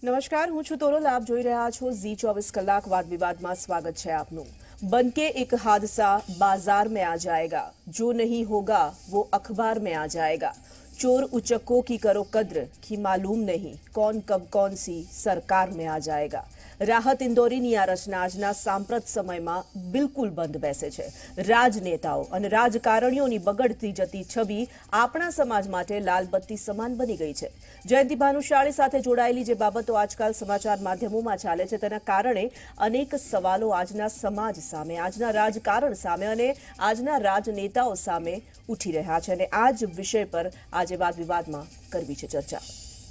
નમસ્કાર, હું છું તોરલ. આપ જોઈ રહ્યા છો ઝી 24 કલાક. વાદ વિવાદમાં સ્વાગત છે આપનું. बनके एक हादसा बाजार में आ जाएगा, जो नहीं होगा वो अखबार में आ जाएगा. चोर उचक्कों की करो कद्र की मालूम नहीं कौन कब कौन सी सरकार में आ जाएगा. રાહત ઇન્દોરીની આ રચના આજના સાંપ્રત સમયમાં બિલકુલ બંધ બેસે છે. રાજનેતાઓ અને રાજકારણીઓની બગડતી જતી છબી આપણા સમાજ માટે લાલબત્તી સમાન બની ગઈ છે. જયંતિ ભાનુશાળી સાથે જોડાયેલી જે બાબતો આજકાલ સમાચાર માધ્યમોમાં ચાલે છે તેના કારણે અનેક સવાલો આજના સમાજ સામે, આજના રાજકારણ સામે અને આજના રાજનેતાઓ સામે ઉઠી રહ્યા છે અને આ જ વિષય પર આજે વાદ વિવાદમાં કરવી છે ચર્ચા.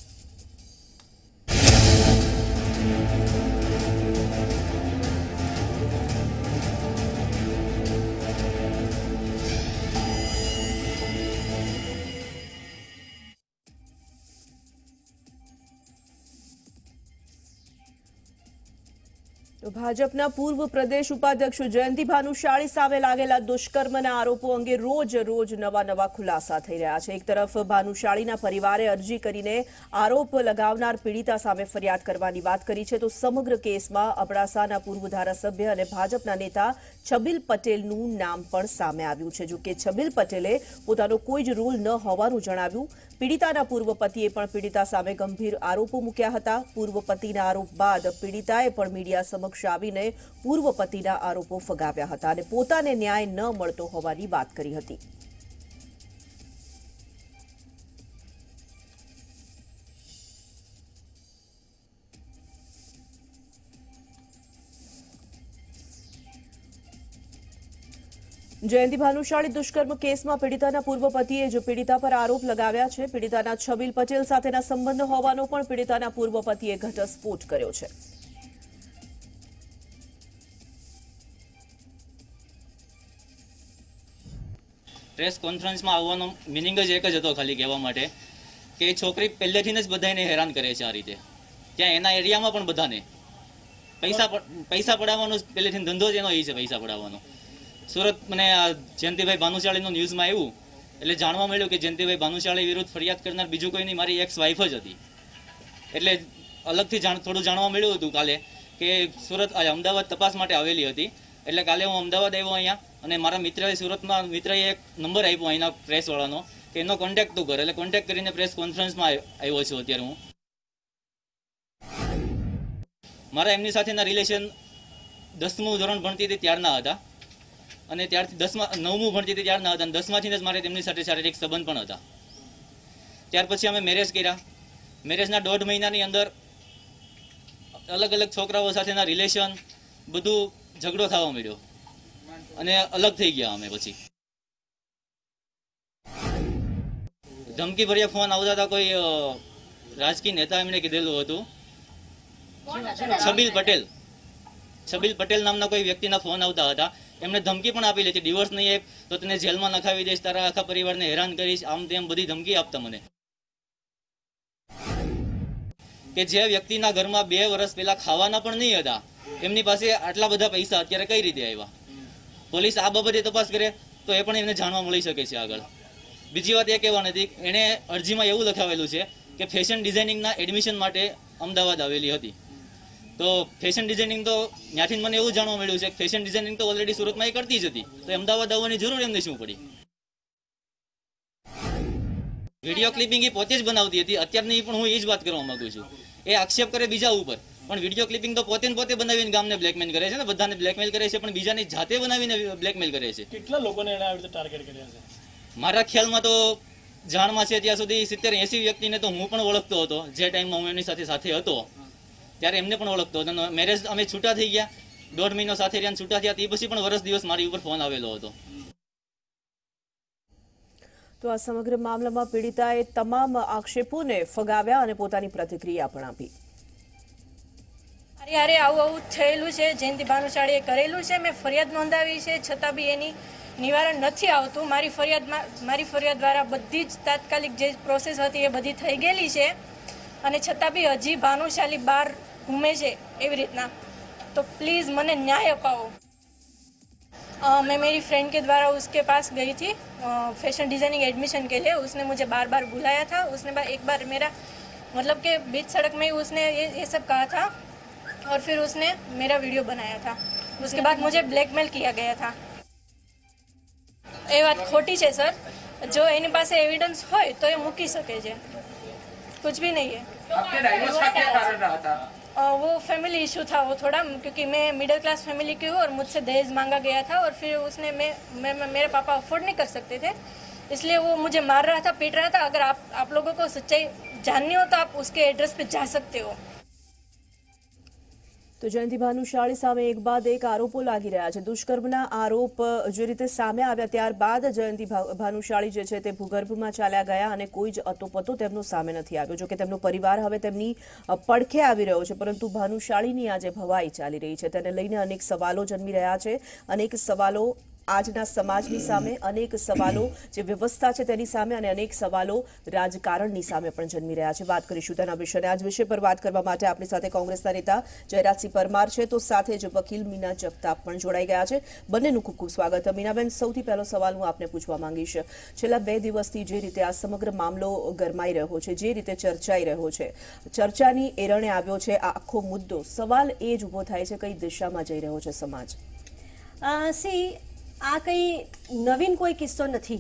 તો ભાજપના પૂર્વ પ્રદેશ ઉપાધ્યક્ષ જયંતિ ભાનુશાળી સામે લાગેલા દુષ્કર્મના આરોપો અંગે રોજ નવા ખુલાસા થઈ રહ્યા છે. એક તરફ ભાનુશાળીના પરિવારે અરજી કરીને આરોપ લગાવનાર પીડિતા સામે ફરિયાદ કરવાની વાત કરી છે, તો સમગ્ર કેસમાં અબડાસાના પૂર્વ ધારાસભ્ય અને ભાજપના નેતા છબીલ પટેલનું નામ પણ સામે આવ્યું છે. જો કે છબીલ પટેલે પોતાનો કોઈ જ રોલ ન હોવાનું જણાવ્યું. પીડિતાના પૂર્વ પતિએ પણ પીડિતા સામે ગંભીર આરોપો મૂક્યા હતા. પૂર્વ પતિના આરોપ બાદ પીડિતાએ પણ મીડિયા સમક્ષ આવીને પૂર્વ પતિના આરોપો ફગાવ્યા હતા અને પોતાને ન્યાય ન મળતો હોવાની વાત કરી હતી. જયંતિ ભાનુશાળી દુષ્કર્મ કેસમાં પીડિતાના પૂર્વ પતિએ જો પીડિતા પર આરોપ લગાવ્યા છે. પીડિતાના છબીલ પટેલ સાથેના સંબંધ હોવાનો પણ પીડિતાના પૂર્વ પતિએ ઘટસ્ફોટ કર્યો છે. પ્રેસ કોન્ફરન્સમાં આવવાનો મિનિંગ જ એક જ હતો, ખાલી કહેવા માટે કે એ છોકરી પહેલેથી જ બધાને હેરાન કરે છે. આ રીતે ત્યાં એના એરિયામાં પણ બધાને પૈસા પડાવવાનો પહેલેથી ધંધો જ એનો એ છે, પૈસા પડાવવાનો. સુરત મને જયંતિભાઈ ભાનુશાળીનું ન્યૂઝમાં આવ્યું એટલે જાણવા મળ્યું કે જયંતિભાઈ ભાનુશાળી વિરુદ્ધ ફરિયાદ કરનાર બીજું કોઈ નહીં, મારી એક્સ વાઇફ જ હતી. એટલે અલગથી થોડું જાણવા મળ્યું હતું કાલે કે સુરત અમદાવાદ તપાસ માટે આવેલી હતી. એટલે કાલે હું અમદાવાદ આવ્યો અહીંયા અને મારા મિત્રએ સુરતમાં મિત્રએ એક નંબર આપ્યો અહીંના પ્રેસવાળાનો કે એનો કોન્ટેક્ટ તું કર. એટલે કોન્ટેક્ટ કરીને પ્રેસ કોન્ફરન્સમાં આવ્યો છું અત્યારે હું. મારા એમની સાથેના રિલેશન 10મું ધોરણ ભણતી હતી ત્યારના હતા અને ત્યારથી 9મું ભણતી હતી ત્યારના હતા અને 10માંથી જ મારે તેમની સાથે શારીરિક સંબંધ પણ હતા. ત્યાર પછી અમે મેરેજ કર્યા. મેરેજના 1.5 મહિનાની અંદર અલગ અલગ છોકરાઓ સાથેના રિલેશન બધું ઝઘડો થવા મળ્યો અને અલગ થઈ ગયા અમે. પછી ધમકી ભર્યા ફોન આવતા હતા. કોઈ રાજકીય નેતા એમણે કીધેલું હતું, છબીલ પટેલ નામના કોઈ વ્યક્તિના ફોન આવતા હતા. એમને ધમકી પણ આપી લીધી, ડિવોર્સ નહીં આપ તો તને જેલમાં નખાવી દઈશ, તારા આખા પરિવારને હેરાન કરીશ, આમ તેમ બધી ધમકી આપતા મને. કે જે વ્યક્તિના ઘરમાં 2 વર્ષ પહેલા ખાવાના પણ નહીં હતા, એમની પાસે આટલા બધા પૈસા અત્યારે કઈ રીતે આવ્યા? પોલીસ આ બાબતે તપાસ કરે તો એ પણ એમને જાણવા મળી શકે છે આગળ. બીજી વાત એ કહેવા નથી, એણે અરજીમાં એવું લખાવેલું છે કે ફેશન ડિઝાઇનિંગના એડમિશન માટે અમદાવાદ આવેલી હતી. તો ફેશન ડિઝાઇનિંગ તો ત્યાંથી મને એવું જાણવા મળ્યું છે કે ફેશન ડિઝાઇનિંગ તો ઓલરેડી સુરતમાં એ કરતી જ હતી, તો અમદાવાદ આવવાની જરૂર એમને શું પડી? વિડીયો ક્લિપિંગ એ પોતે જ બનાવતી હતી. અત્યારની પણ હું એ જ વાત કરવા માંગુ છું. એ આક્ષેપ કરે બીજા ઉપર, પણ વિડીયો ક્લિપિંગ તો પોતે બનાવીને ગામને બ્લેકમેલ કરે છે ને, બધાને બ્લેકમેલ કરે છે, પણ બીજાની જાતે બનાવીને બ્લેકમેલ કરે છે. કેટલા લોકોને એને આવી રીતે ટાર્ગેટ કર્યા છે? મારા ખ્યાલમાં તો જાણમાં છે ત્યાં સુધી 70-80 વ્યક્તિને તો હું પણ ઓળખતો હતો. જે ટાઈમમાં હું એમની સાથે હતો ત્યારે એમને પણ ઓળખતો હતો. મેરેજ અમે છૂટા થઈ ગયા, 1.5 મહિનો સાથે રહ્યા, છૂટા થયા તે પછી પણ વર્ષ દિવસ મારી ઉપર ફોન આવેલો હતો. તો આ સમગ્ર મામલામાં પીડિતાએ તમામ આક્ષેપોને ફગાવ્યા અને પોતાની પ્રતિક્રિયા પણ આપી. અરે આવું થયેલું છે, જયંતિ ભાનુશાળીએ કરેલું છે, મેં ફરિયાદ નોંધાવી છે, છતાં બી એની નિવારણ નથી આવતું. મારી ફરિયાદ દ્વારા બધી જ તાત્કાલિક જે પ્રોસેસ હતી એ બધી થઈ ગયેલી છે અને છતાં બી હજી ભાનુશાળી બહાર ઘૂમે છે એવી રીતના. તો પ્લીઝ મને न्याय अपाओ. मैं मेरी फ्रेंड के द्वारा उसके पास गई थी फैशन डिज़ाइनिंग एडमिशन के लिए. उसने मुझे बार बार बुलाया था. उसने एक बार मेरा मतलब कि बीच सड़क में ही उसने ये सब कहा था और फिर उसने मेरा वीडियो बनाया था। उसके बाद मुझे ब्लैकमेल किया गया था। ये बात खोटी है सर। जो एनी पास एविडेंस हो तो ये मूकी सके छे, कुछ भी नहीं है। आपके डाइवोर्स का क्या कारण रहा था? वो फैमिली इशू था वो थोड़ा, क्योंकि मैं मिडिल क्लास फैमिली की हूँ और मुझसे दहेज मांगा गया था और फिर उसने मेरे पापा अफोर्ड नहीं कर सकते थे, इसलिए वो मुझे मार रहा था, पीट रहा था। अगर आप लोगों को सच्चाई जाननी हो तो आप उसके एड्रेस पे जा सकते हो। તો જયંતિ ભાનુશાળી સામે એક બાદ એક આરોપો લાગી રહ્યા છે। દુષ્કર્મના આરોપ જે રીતે સામે આવ્યા ત્યારબાદ જયંતિ ભાનુશાળી જે છે તે ભૂગર્ભમાં ચાલ્યા ગયા અને કોઈ જ અતોપતો તેમનો સામે નથી આવ્યો। જો કે તેમનો પરિવાર હવે તેમની પડખે આવી રહ્યો છે, પરંતુ ભાનુશાળીની આજે ભવાઈ ચાલી રહી છે। તેને લઈને અનેક સવાલો જન્મી રહ્યા છે। અનેક સવાલો આજના સમાજની સામે, અનેક સવાલો જે વ્યવસ્થા છે તેની સામે અને અનેક સવાલો રાજકારણની સામે પણ જન્મી રહ્યા છે। વાત કરીશું તેના વિશે। આજ વિષય પર વાત કરવા માટે આપણી સાથે કોંગ્રેસના નેતા જયરાજસિંહ પરમાર છે, તો સાથે જ વકીલ મીના જગતાપ પણ જોડાઈ ગયા છે। બંનેનું ખૂબ ખૂબ સ્વાગત। મીનાબેન, સૌથી પહેલો સવાલ હું આપને પૂછવા માંગીશ। છેલ્લા 2 દિવસથી જે રીતે આ સમગ્ર મામલો ગરમાઈ રહ્યો છે, જે રીતે ચર્ચાઈ રહ્યો છે, ચર્ચાની એરણે આવ્યો છે આ આખો મુદ્દો, સવાલ એ જ ઊભો થાય છે કઈ દિશામાં જઈ રહ્યો છે સમાજ? આ કંઈ નવીન કોઈ કિસ્સો નથી।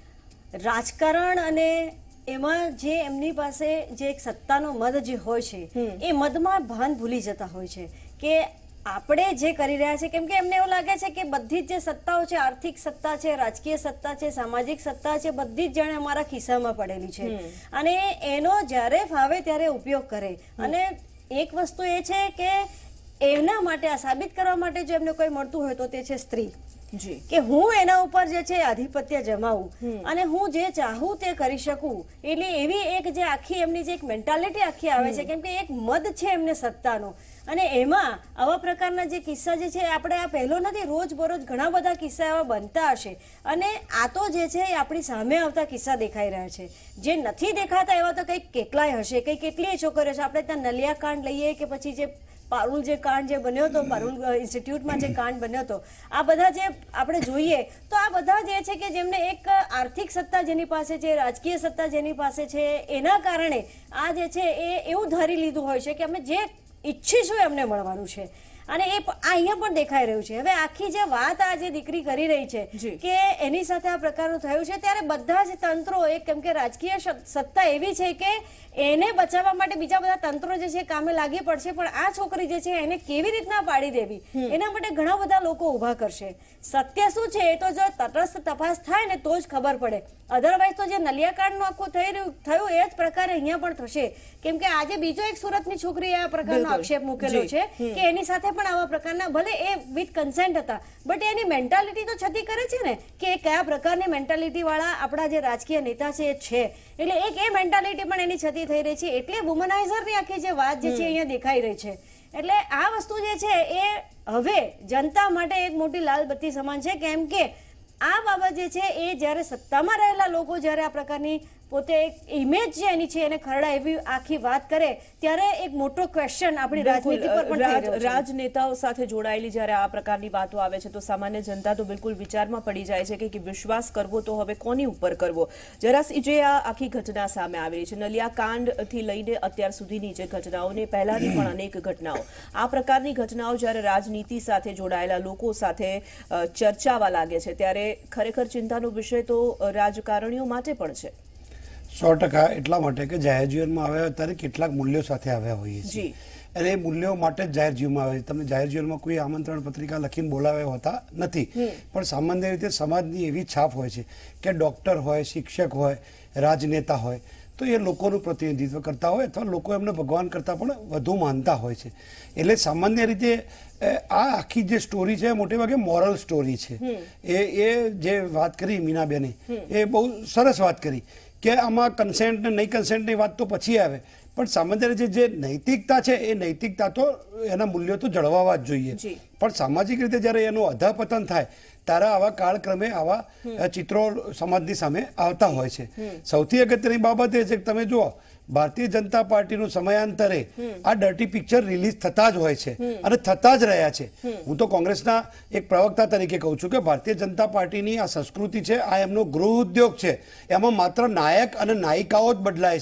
રાજકારણ અને એમાં જે એમની પાસે જે એક સત્તાનો મદ જે હોય છે એ મદમાં ભાન ભૂલી જતા હોય છે કે આપણે જે કરી રહ્યા છે, કેમ કે એમને એવું લાગે છે કે બધી જ જે સત્તાઓ છે, આર્થિક સત્તા છે, રાજકીય સત્તા છે, સામાજિક સત્તા છે, બધી જ જાણે અમારા ખિસ્સામાં પડેલી છે અને એનો જ્યારે ફાવે ત્યારે ઉપયોગ કરે। અને એક વસ્તુ એ છે કે એના માટે આ સાબિત કરવા માટે જો એમને કોઈ મળતું હોય તો તે છે સ્ત્રી, કે હું એના ઉપર જે છે આધિપત્ય જમાવું અને હું જે ચાહું તે કરી શકું। એટલે એવી એક જે આખી એમની જે એક મેન્ટાલિટી આખી આવે છે, કેમ કે એક મદ છે એમને સત્તાનો અને એમાં આવા પ્રકારના જે કિસ્સા જે છે આપણે આ પહેલો નથી, રોજબરોજ ઘણા બધા કિસ્સા એવા બનતા હશે અને આ તો જે છે એ આપણી સામે આવતા કિસ્સા દેખાઈ રહ્યા છે। જે નથી દેખાતા એવા તો કંઈક કેટલાય હશે, કંઈ કેટલીય છોકરીઓ છે। આપણે ત્યાં નલિયા કાંડ લઈએ કે પછી જે પારુલ જે કાંડ જે બન્યો હતો, પારુલ ઇન્સ્ટિટ્યૂટમાં જે કાંડ બન્યો હતો, આ બધા જે આપણે જોઈએ તો આ બધા જે છે કે જેમને એક આર્થિક સત્તા જેની પાસે છે, રાજકીય સત્તા જેની પાસે છે, એના કારણે આ જે છે એ એવું ધારી લીધું હોય છે કે અમે જે ઈચ્છીશું એમને મળવાનું છે અને એ અહીંયા પણ દેખાઈ રહ્યું છે। હવે આખી જે વાત આ જે દીકરી કરી રહી છે કે એની સાથે આ પ્રકારનું થયું છે, ત્યારે બધા જ તંત્રો એક, કેમ કે રાજકીય સત્તા એવી છે કે એને બચાવવા માટે બીજા બધા તંત્રો જે છે કામે લાગી પડશે, પણ આ છોકરી જે છે એને કેવી રીતના પાડી દેવી એના માટે ઘણા બધા લોકો ઊભા કરશે। સત્ય શું છે એ તો જો તટસ્થ તપાસ થાય ને તો જ ખબર પડે, અધરવાઇઝ તો જે નલિયાકાંડનું આખું થયું એ જ પ્રકારે અહીંયા પણ થશે। કેમ કે આજે બીજો એક સુરતની છોકરીએ આ પ્રકારનો આક્ષેપ મૂકેલો છે કે એની સાથે પણ આવા પ્રકારના, ભલે એ વિથ કન્સેન્ટ હતા, બટ એની મેન્ટાલિટી તો છતી કરે છે ને કે કયા પ્રકારની મેન્ટાલિટી વાળા આપણા જે રાજકીય નેતા છે એ છે। એટલે એક એ મેન્ટાલિટી પણ એની છતી થઈ રહી છે, એટલે વુમનાઇઝરની આખી જે વાત જે છે અહીંયા દેખાઈ રહી છે। એટલે આ વસ્તુ જે છે એ હવે જનતા માટે એક મોટી લાલ બત્તી સમાન છે, કેમ કે આ બાબત જે છે એ જ્યારે સત્તામાં રહેલા લોકો જ્યારે આ પ્રકારની પોતે એક ઇમેજ છે એની છે એને ખરડા એવી આખી વાત કરે ત્યારે એક મોટો ક્વેશ્ચન આપણી રાજનીતિ પર પણ થઈ રહ્યો છે। રાજનેતાઓ સાથે જોડાયેલી જ્યારે આ પ્રકારની વાતો આવે છે તો સામાન્ય જનતા તો બિલકુલ વિચારમાં પડી જાય છે કે વિશ્વાસ કરવો તો હવે કોની ઉપર કરવો। જરા જે આ આખી ઘટના સામે આવી રહી છે, નલિયા કાંડથી લઈને અત્યાર સુધીની જે ઘટનાઓને પહેલાની પણ અનેક ઘટનાઓ, આ પ્રકારની ઘટનાઓ જ્યારે રાજનીતિ સાથે જોડાયેલા લોકો સાથે ચર્ચાવા લાગે છે ત્યારે ખરેખર ચિંતાનો વિષય તો રાજકારણીઓ માટે પણ છે। 100% એટલા માટે કે જાહેર જીવનમાં આવ્યા ત્યારે કેટલાક મૂલ્યો સાથે આવ્યા હોઈએ છીએ અને એ મૂલ્યો માટે જ જાહેર જીવનમાં આવે છે। તમને જાહેર જીવનમાં કોઈ આમંત્રણ પત્રિકા લખીને બોલાવ્યા હોતા નથી, પણ સામાન્ય રીતે સમાજની એવી છાપ હોય છે કે ડૉક્ટર હોય, શિક્ષક હોય, રાજનેતા હોય તો એ લોકોનું પ્રતિનિધિત્વ કરતા હોય અથવા લોકો એમને ભગવાન કરતાં પણ વધુ માનતા હોય છે। એટલે સામાન્ય રીતે આ આખી જે સ્ટોરી છે મોટે ભાગે મોરલ સ્ટોરી છે। એ જે વાત કરી મીનાબેને એ બહુ સરસ વાત કરી કે આમાં કન્સેન્ટ ને નહીં કન્સેન્ટની વાત તો પછી આવે, પણ સામાન્ય રીતે જે નૈતિકતા છે એ નૈતિકતા તો એના મૂલ્યો તો જળવાવા જ જોઈએ, પણ સામાજિક રીતે જ્યારે એનું અધઃપતન થાય ત્યારે આવા કાળક્રમે આવા ચિત્રો સમાજની સામે આવતા હોય છે। સૌથી અગત્યની બાબત એ છે કે તમે જુઓ ભારતીય જનતા પાર્ટીનું સમયાંતરે આ ડર્ટી પિક્ચર રિલીઝ થતા જ હોય છે અને થતા જ રહ્યા છે। હું તો કોંગ્રેસના એક પ્રવક્તા તરીકે કહું છું કે ભારતીય જનતા પાર્ટીની આ સંસ્કૃતિ છે, આ એમનો ગૃહ ઉદ્યોગ છે, એમાં માત્ર નાયક અને નાયિકાઓ જ બદલાય છે,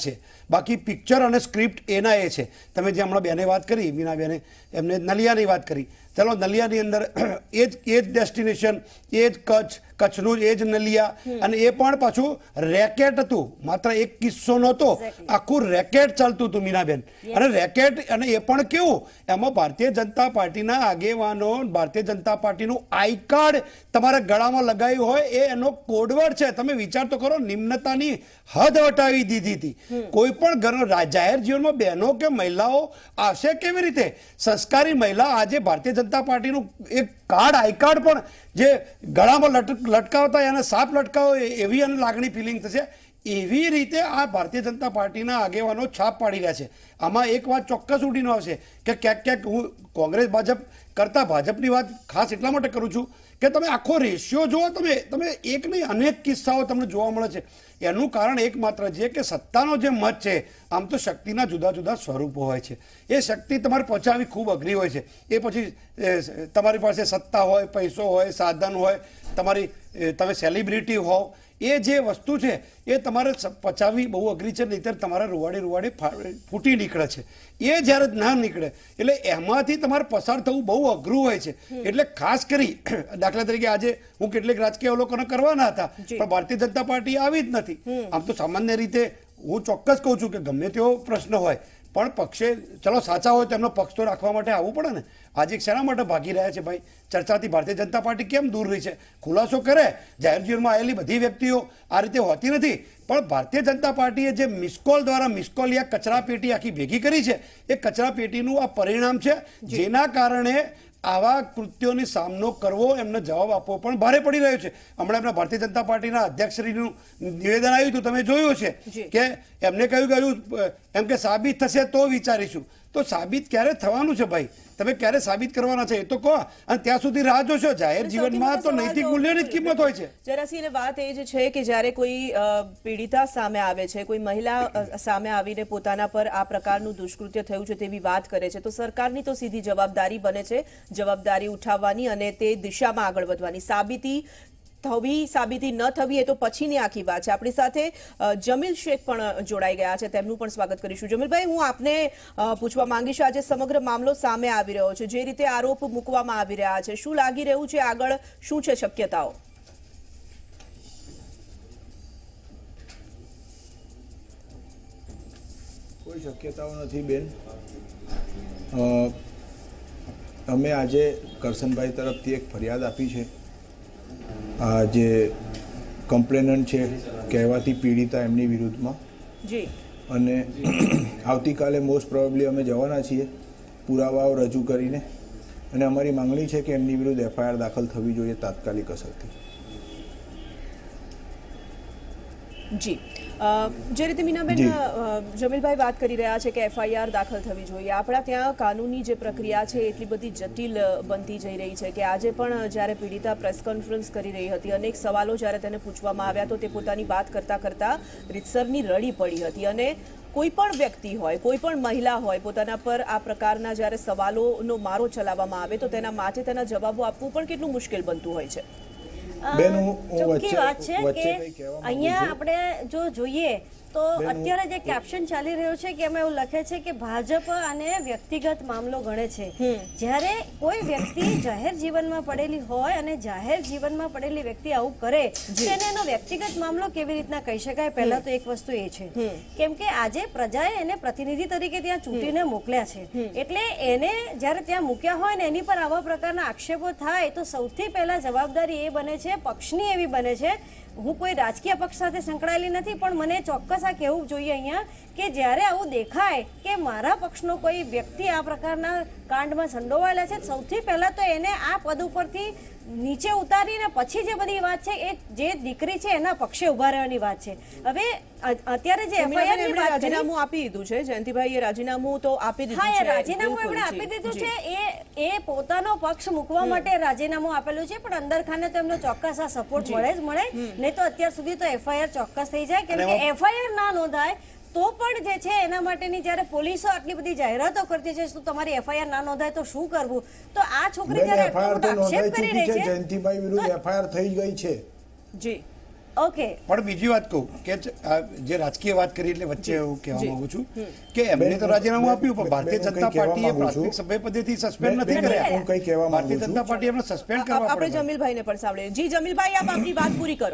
બાકી પિક્ચર અને સ્ક્રિપ્ટ એના એ છે. તમે જે હમણાં બેને વાત કરી, મીનાબેને એમને નલિયાની વાત કરી, ચલો નલિયાની અંદર એ જ ડેસ્ટિનેશન, એ જ કચ્છનું એ જ નલિયા, અને એ પણ પાછું રેકેટ હતું, માત્ર એક કિસ્સો નહોતો, આખું રેકેટ ચાલતું હતું મીનાબેન. અને રેકેટ, અને એ પણ કેવું, એમાં ભારતીય જનતા પાર્ટીના આગેવાનો, ભારતીય જનતા પાર્ટીનું આઈ કાર્ડ તમારા ગળામાં લગાવ્યું હોય એ એનો કોડવર્ડ છે. તમે વિચાર તો કરો, નિમ્નતાની હદ વટાવી દીધી હતી. કોઈ પણ ઘરનો જાહેર જીવનમાં બહેનો કે મહિલાઓ આવશે કેવી રીતે? સંસ્કારી મહિલા આજે ભારતીય જનતા પાર્ટીનું એક કાર્ડ, આઈ કાર્ડ પણ જે ગળામાં લટકાવતા એને સાપ લટકાવો એવી એને લાગણી ફિલિંગ થશે. એવી રીતે આ ભારતીય જનતા પાર્ટીના આગેવાનો છાપ પાડી રહ્યા છે. આમાં એક વાત ચોક્કસ ઉડીને આવશે કે ક્યાંક ક્યાંક હું કોંગ્રેસ ભાજપ કરતા ભાજપની વાત ખાસ એટલા માટે કરું છું કે તમે આખો રેશિયો જુઓ, તમે એક નહીં અનેક કિસ્સાઓ તમને જોવા મળે છે. એનું કારણ એકમાત્ર છે કે સત્તાનો જે મત છે, આમ તો શક્તિના જુદા જુદા સ્વરૂપો હોય છે. એ શક્તિ તમારે પહોંચાડવી ખૂબ અઘરી હોય છે. એ પછી તમારી પાસે સત્તા હોય, પૈસો હોય, સાધન હોય, તમે સેલિબ્રિટી હોવ, એ જે વસ્તુ છે એ તમારે પચાવવી બહુ અઘરી છે. નહીંતર તમારા રૂવાડે ફૂટી નીકળે છે. એ જ્યારે ના નીકળે એટલે એમાંથી તમારે પસાર થવું બહુ અઘરું હોય છે. એટલે ખાસ કરી દાખલા તરીકે આજે હું કેટલીક રાજકીય અવલોકનો કરવાના હતા, પણ ભારતીય જનતા પાર્ટી આવી જ નથી. આમ તો સામાન્ય રીતે હું ચોક્કસ કહું છું કે ગમે તેવો પ્રશ્ન હોય, પણ પક્ષે ચલો સાચા હોય તો એમનો પક્ષ તો રાખવા માટે આવવું પડે ને. આજે શેના માટે ભાગી રહ્યા છે ભાઈ? ચર્ચાથી ભારતીય જનતા પાર્ટી કેમ દૂર રહી છે? ખુલાસો કરે. જાહેર જીવનમાં આવેલી બધી વ્યક્તિઓ આ રીતે હોતી નથી, પણ ભારતીય જનતા પાર્ટીએ જે મિસકોલ દ્વારા મિસકોલ યા કચરા પેટી આખી ભેગી કરી છે, એ કચરા પેટીનું આ પરિણામ છે, જેના કારણે આવા કૃત્યોની સામનો કરવો, એમને જવાબ આપવો પણ ભારે પડી રહ્યો છે. હમણાં એમના ભારતીય જનતા પાર્ટીના અધ્યક્ષશ્રીનું નિવેદન આવ્યું હતું, તમે જોયું છે કે એમને કહ્યું એમ કે સાબિત થશે તો વિચારીશું. તો સાબિત ક્યારે થવાનું છે ભાઈ? તમે ક્યારે સાબિત કરવાના છે એ તો કહો, અને ત્યાં સુધી રાહ જોશો. જાહેર જીવનમાં તો નૈતિક મૂલ્યોની જ કિંમત હોય છે. જરાસી વાત એ જ છે કે જ્યારે કોઈ પીડિતા સામે આવે છે, કોઈ મહિલા સામે આવીને પોતાના પર આ પ્રકારનું દુષ્કૃત્ય થયું છે તેવી વાત કરે છે, તો સરકારની તો સીધી જવાબદારી બને છે જવાબદારી ઉઠાવવાની અને તે દિશામાં આગળ વધવાની. સાબિતી ન થવી એ તો પછીની આખી વાત છે. આપણી સાથે જમીલ શેખ પણ જોડાઈ ગયા છે, તેમનું પણ સ્વાગત કરીશું. જમીલભાઈ, હું આપને પૂછવા માંગીશ, આજે સમગ્ર મામલો સામે આવી રહ્યો છે, જે રીતે આરોપ મૂકવામાં આવી રહ્યા છે, શું લાગી રહ્યું છે આગળ શું છે શક્યતાઓ? કોઈ શક્યતાઓ નથી બેન. અમે આજે કરશનભાઈ તરફથી એક ફરિયાદ આપી છે. આ જે કમ્પ્લેનન્ટ છે, કહેવાતી પીડિતા, એમની વિરુદ્ધમાં, અને આવતીકાલે મોસ્ટ પ્રોબેબલી અમે જવાના છીએ પુરાવાઓ રજૂ કરીને, અને અમારી માંગણી છે કે એમની વિરુદ્ધ એફઆઈઆર દાખલ થવી જોઈએ તાત્કાલિક અસરથી. જી, જે રીતે મીનાબેન જમીલભાઈ વાત કરી રહ્યા છે કે એફઆઈઆર દાખલ થવી જોઈએ, આપણા ત્યાં કાનૂની જે પ્રક્રિયા છે એટલી બધી જટિલ બનતી જઈ રહી છે કે આજે પણ જ્યારે પીડિતા પ્રેસ કોન્ફરન્સ કરી રહી હતી, અનેક સવાલો જ્યારે તેને પૂછવામાં આવ્યા તો તે પોતાની વાત કરતા રીતસરની રડી પડી હતી. અને કોઈ પણ વ્યક્તિ હોય, કોઈ પણ મહિલા હોય, પોતાના પર આ પ્રકારના જ્યારે સવાલોનો મારો ચલાવવામાં આવે તો તેના માટે તેના જવાબો આપવું પણ કેટલું મુશ્કેલ બનતું હોય છે. ચોખ્ખી વાત છે કે અહીંયા આપણે જો જોઈએ તો અત્યારે જે કેપ્શન ચાલી રહ્યો છે કે એમાં એવું લખે છે કે ભાજપ અને વ્યક્તિગત મામલો ગણે છે. જ્યારે કોઈ વ્યક્તિ જાહેર જીવનમાં પડેલી હોય અને જાહેર જીવનમાં પડેલી વ્યક્તિ આવું કરે તેને એનો વ્યક્તિગત મામલો કેવી રીતના કહી શકાય? પહેલા તો એક વસ્તુ એ છે કેમ કે આજે પ્રજાએ એને પ્રતિનિધિ તરીકે ત્યાં ચૂંટીને મોકલ્યા છે, એટલે એને જ્યારે ત્યાં મૂક્યા હોય ને એની પર આવા પ્રકારના આક્ષેપો થાય તો સૌથી પહેલા જવાબદારી એ બને છે, પક્ષની એવી બને છે. હું કોઈ રાજકીય પક્ષ સાથે સંકળાયેલી નથી, પણ મને ચોક્કસ આ કહેવું જોઈએ અહીંયા કે જ્યારે આવું દેખાય કે મારા પક્ષનો કોઈ વ્યક્તિ આ પ્રકારના કાંડમાં સંડોવાયેલા છે, સૌથી પહેલા તો એને આ પદ ઉપરથી નીચે ઉતારીને પછી જે બધી વાત છે એ જે દીકરી છે એના પક્ષે ઉભા રહેવાની વાત છે. હવે અત્યારે જે એફઆઈઆર ની વાત રાજીનામું આપી દીધું છે જયંતિભાઈ, એ રાજીનામું તો આપી દીધું છે. હા, એ રાજીનામું એમણે આપી દીધું છે. એ પોતાનો પક્ષ મૂકવા માટે રાજીનામું આપેલું છે, પણ અંદર ખાને તો એમનો ચોક્કસ આ સપોર્ટ મળે જ મળે, નહીં તો અત્યાર સુધી તો એફઆઈઆર ચોક્કસ થઈ જાય. કેમ કે એફઆઈઆર ના નોંધાય તો પણ જે છે એના માટેની જ્યારે પોલીસો આટલી બધી જાહેરાતો કરતી છે તો તમારી એફઆઈઆર ના નોંધાય તો શું કરવું? તો આ છોકરી જ્યારે આક્ષેપ કરી રહી છે, જયંતિભાઈ વિરુદ્ધ એફઆઈઆર થઈ ગઈ છે. જી, ઓકે પણ બીજી વાત કહું કે જે રાજકીય વાત કરી એટલે વચ્ચે એવું કહેવા માંગુ છું કે એમને તો રાજીનામું આપ્યું પણ ભારતીય જનતા પાર્ટીએ પ્રાથમિક સભ્ય પદેથી સસ્પેન્ડ નથી કર્યા. હું કંઈ કહેવા માંગુ ભારતીય છું. જનતા પાર્ટી એમને સસ્પેન્ડ કરવા આપણે પડે. જમીલભાઈને પણ સાંભળીએ. જી જમીલભાઈ, આપ આપની વાત પૂરી કરો.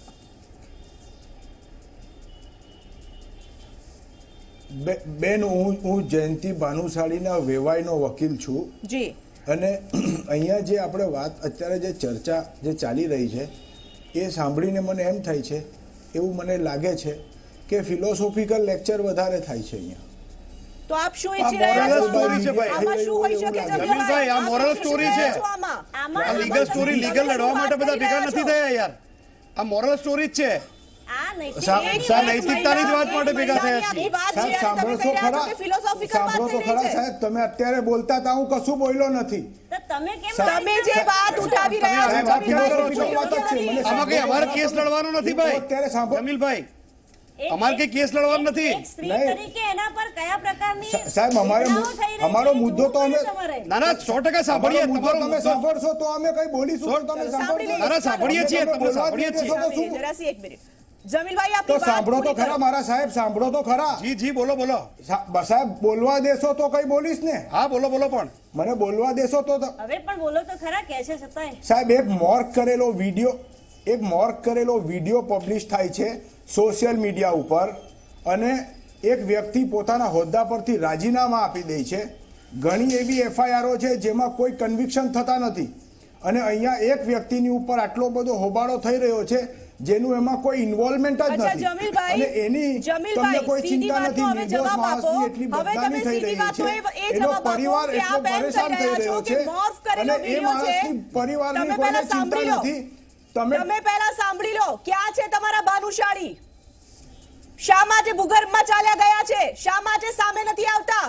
બેન, હું જયંતિ ભાનુશાળીના વેવાઈનો વકીલ છું. જી. અને અહીંયા જે આપણે વાત અત્યારે જે ચર્ચા જે ચાલી રહી છે એ સાંભળીને મને એમ થાય છે, એવું મને લાગે છે કે ફિલોસોફિકલ લેક્ચર વધારે થાય છે અહીંયા. તો આપ શું આ ઈચ્છી રહ્યા moral છો? story છે ભાઈ. આમાં શું હોઈ શકે જમીલભાઈ, આ moral story છે. આમાં આ લીગલ સ્ટોરી લીગલ લડવા માટે બધા ભેગા નથી થયા યાર. આ મોરલ સ્ટોરી જ છે. આ નૈતિકતાની જ વાત માટે ભેગા થયા છીએ. સાહેબ સાંભળો છો ખરા? સાંભળો તો ખરા સાહેબ, તમે અત્યારે બોલતા હતા, હું કશું બોલ્યો નથી. તમે કેમ તમે જે વાત ઉઠાવી રહ્યા છો સાહેબ, આ philosophical વાત જ છે. મને આમાં કઈ અમારે કેસ લડવાનો નથી ભાઈ. અત્યારે સાંભળો જમીલભાઈ, અમારે કઈ કેસ લડવાનો નથી. એક સ્ત્રી તરીકે એના પર કયા પ્રકારની સાહેબ, અમારો મુદ્દો તો અમે ના ના 100% સાંભળીએ. મુદ્દો તમારો તમે મુદ્દો સાંભળશો તો અમે કઈ બોલીશું તો તમે સાંભળજો. ના ના સાંભળીએ છીએ, તમે સાંભળીએ છીએ. જરાસી એક મિનિટ. જમીલભાઈ, તો આપની વાત સાંભળો તો પૂરી કરો. ખરા મારા સાહેબ, સાંભળો તો ખરા. જી જી બોલો બોલો. સાહેબ, બોલવા દેશો તો કઈ બોલીશ ને. હા બોલો બોલો. પણ મને બોલવા દેશો તો હવે પણ બોલો તો ખરા કે છે છતાંય સાહેબ, એક મોર્ક કરેલો વિડીયો પબ્લિશ થાય છે સોશિયલ મીડિયા ઉપર અને એક વ્યક્તિ પોતાના હોદ્દા પરથી રાજીનામા આપી દે છે. ઘણી એવી એફઆઈઆરો છે જેમાં કોઈ કન્વિક્શન થતા નથી અને અહીંયા એક વ્યક્તિની ઉપર આટલો બધો હોબાળો થઈ રહ્યો છે જેનું એમાં કોઈ ઇન્વોલ્વમેન્ટ જ અચ્છા નથી. જમીલભાઈ, અને એની તમને કોઈ ચિંતા નથી. નિર્દોષ માણસની એટલી બદનામી થઈ રહી છે. એનો પરિવાર એટલો પરેશાન થઈ રહ્યો છે અને એ માણસની પરિવારની કોઈને ચિંતા નથી. તમે પહેલા સાંભળી લો, ક્યાં છે તમારા ભાનુશાળી? શા માટે ભૂગર્ભમાં ચાલ્યા ગયા છે? શા માટે સામે નથી આવતા?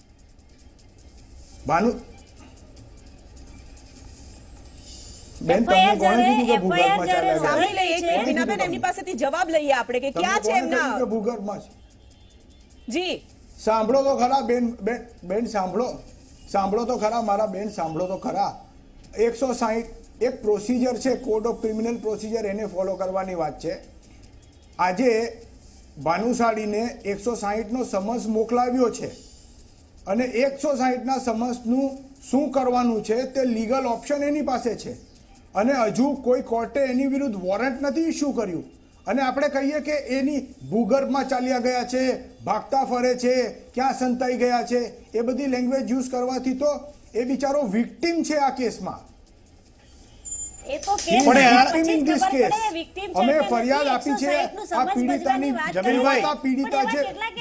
બેન, તમને કોણે કીધું કે ભૂગર્ભમાં ચાલ્યા ગયા? સાંભળી લઈએ. એક મિનિટ મીનાબેન, એમની પાસેથી જવાબ લઈએ આપણે કે ક્યાં છે તમને કોણે કીધું કે એમના. ભૂગર્ભમાં છે? જી સાંભળો તો ખરા બેન સાંભળો તો ખરા મારા બેન, સાંભળો તો ખરા. 160 એક પ્રોસિજર છે, કોડ ઓફ ક્રિમિનલ પ્રોસિજર, એને ફોલો કરવાની વાત છે. આજે ભાનુશાળીને 160નો સમન્સ મોકલાવ્યો છે અને 160ના સમન્સનું શું કરવાનું છે તે લીગલ ઓપ્શન એની પાસે છે અને હજુ કોઈ કોર્ટે એની વિરુદ્ધ વોરંટ નથી ઇસ્યુ કર્યું. અને આપણે કહીએ કે એની ભૂગર્ભમાં ચાલ્યા ગયા છે, ભાગતા ફરે છે, ક્યાં સંતાઈ ગયા છે, એ બધી લેંગ્વેજ યુઝ કરવાથી તો એ બિચારો વિક્ટિમ છે આ કેસમાં. એ તો પણ અમે ફરિયાદ આપી છે આ પીડિતાની. જમીલભાઈ, પીડિતા છે.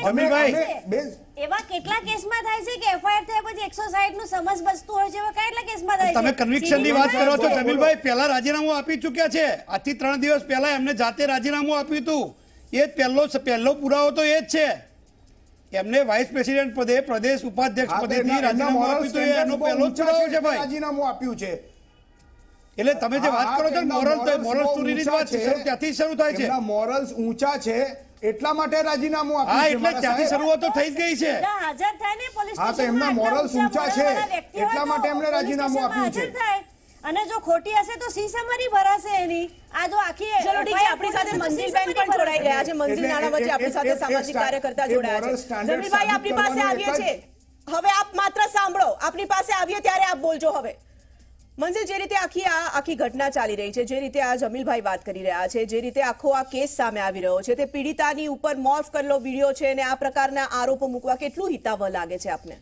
એવા કેટલા કેસમાં થાય છે કે એફઆઈઆર થયા પછી 160 નું સમજ બચતું હોય છે? એવા કેટલા કેસમાં થાય છે? તમે કન્વિક્શન ની વાત કરો છો જમીલભાઈ. પહેલા રાજીનામું આપી ચૂક્યા છે. આજથી 3 દિવસ પહેલા એમને જાતે રાજીનામું આપ્યું હતું. એ જ પહેલો પુરાવો તો એ જ છે. એમને વાઇસ પ્રેસિડેન્ટ પદે, પ્રદેશ ઉપાધ્યક્ષ પદેથી રાજીનામું આપ્યું હતું. એનો પહેલો જ પુરાવો છે ભાઈ. રાજીનામું આપ્યું છે. એટલે તમે જે વાત કરો છો મોરલ સ્ટોરીની જ વાત છે, ત્યાંથી શરૂ થાય છે. મોરલ્સ ઊંચા છે એટલા માટે રાજીનામું હા, આપ્યું છે. એટલે ત્યાંથી શરૂઆત તો થઈ જ ગઈ છે. હાજર થાય ને પોલીસ હા, તો એમના મોરલ્સ ઊંચા છે એટલા માટે એમણે રાજીનામું આપ્યું છે. અને જો ખોટી હશે તો સી સમરી ભરાશે એની. આ જો આખી ચલો ઠીક છે, આપણી સાથે મંજિલબેન પણ જોડાઈ ગયા છે. મંજિલ નાણાવટી આપણી સાથે સામાજિક કાર્યકર્તા જોડાયા છે. જમીલભાઈ, આપણી પાસે આવીએ છે. હવે આપ માત્ર સાંભળો. આપણી પાસે આવીએ ત્યારે આપ બોલજો. હવે મંજિલ, જે રીતે આખી ઘટના ચાલી રહી છે, જે રીતે આ જમીલભાઈ વાત કરી રહ્યા છે, જે રીતે આખો આ કેસ સામે આવી રહ્યો છે, તે પીડિતાની ઉપર મોર્ફ કરેલો વિડીયો છે અને આ પ્રકારના આરોપો મૂકવા કેટલું હિતાવહ લાગે છે આપને?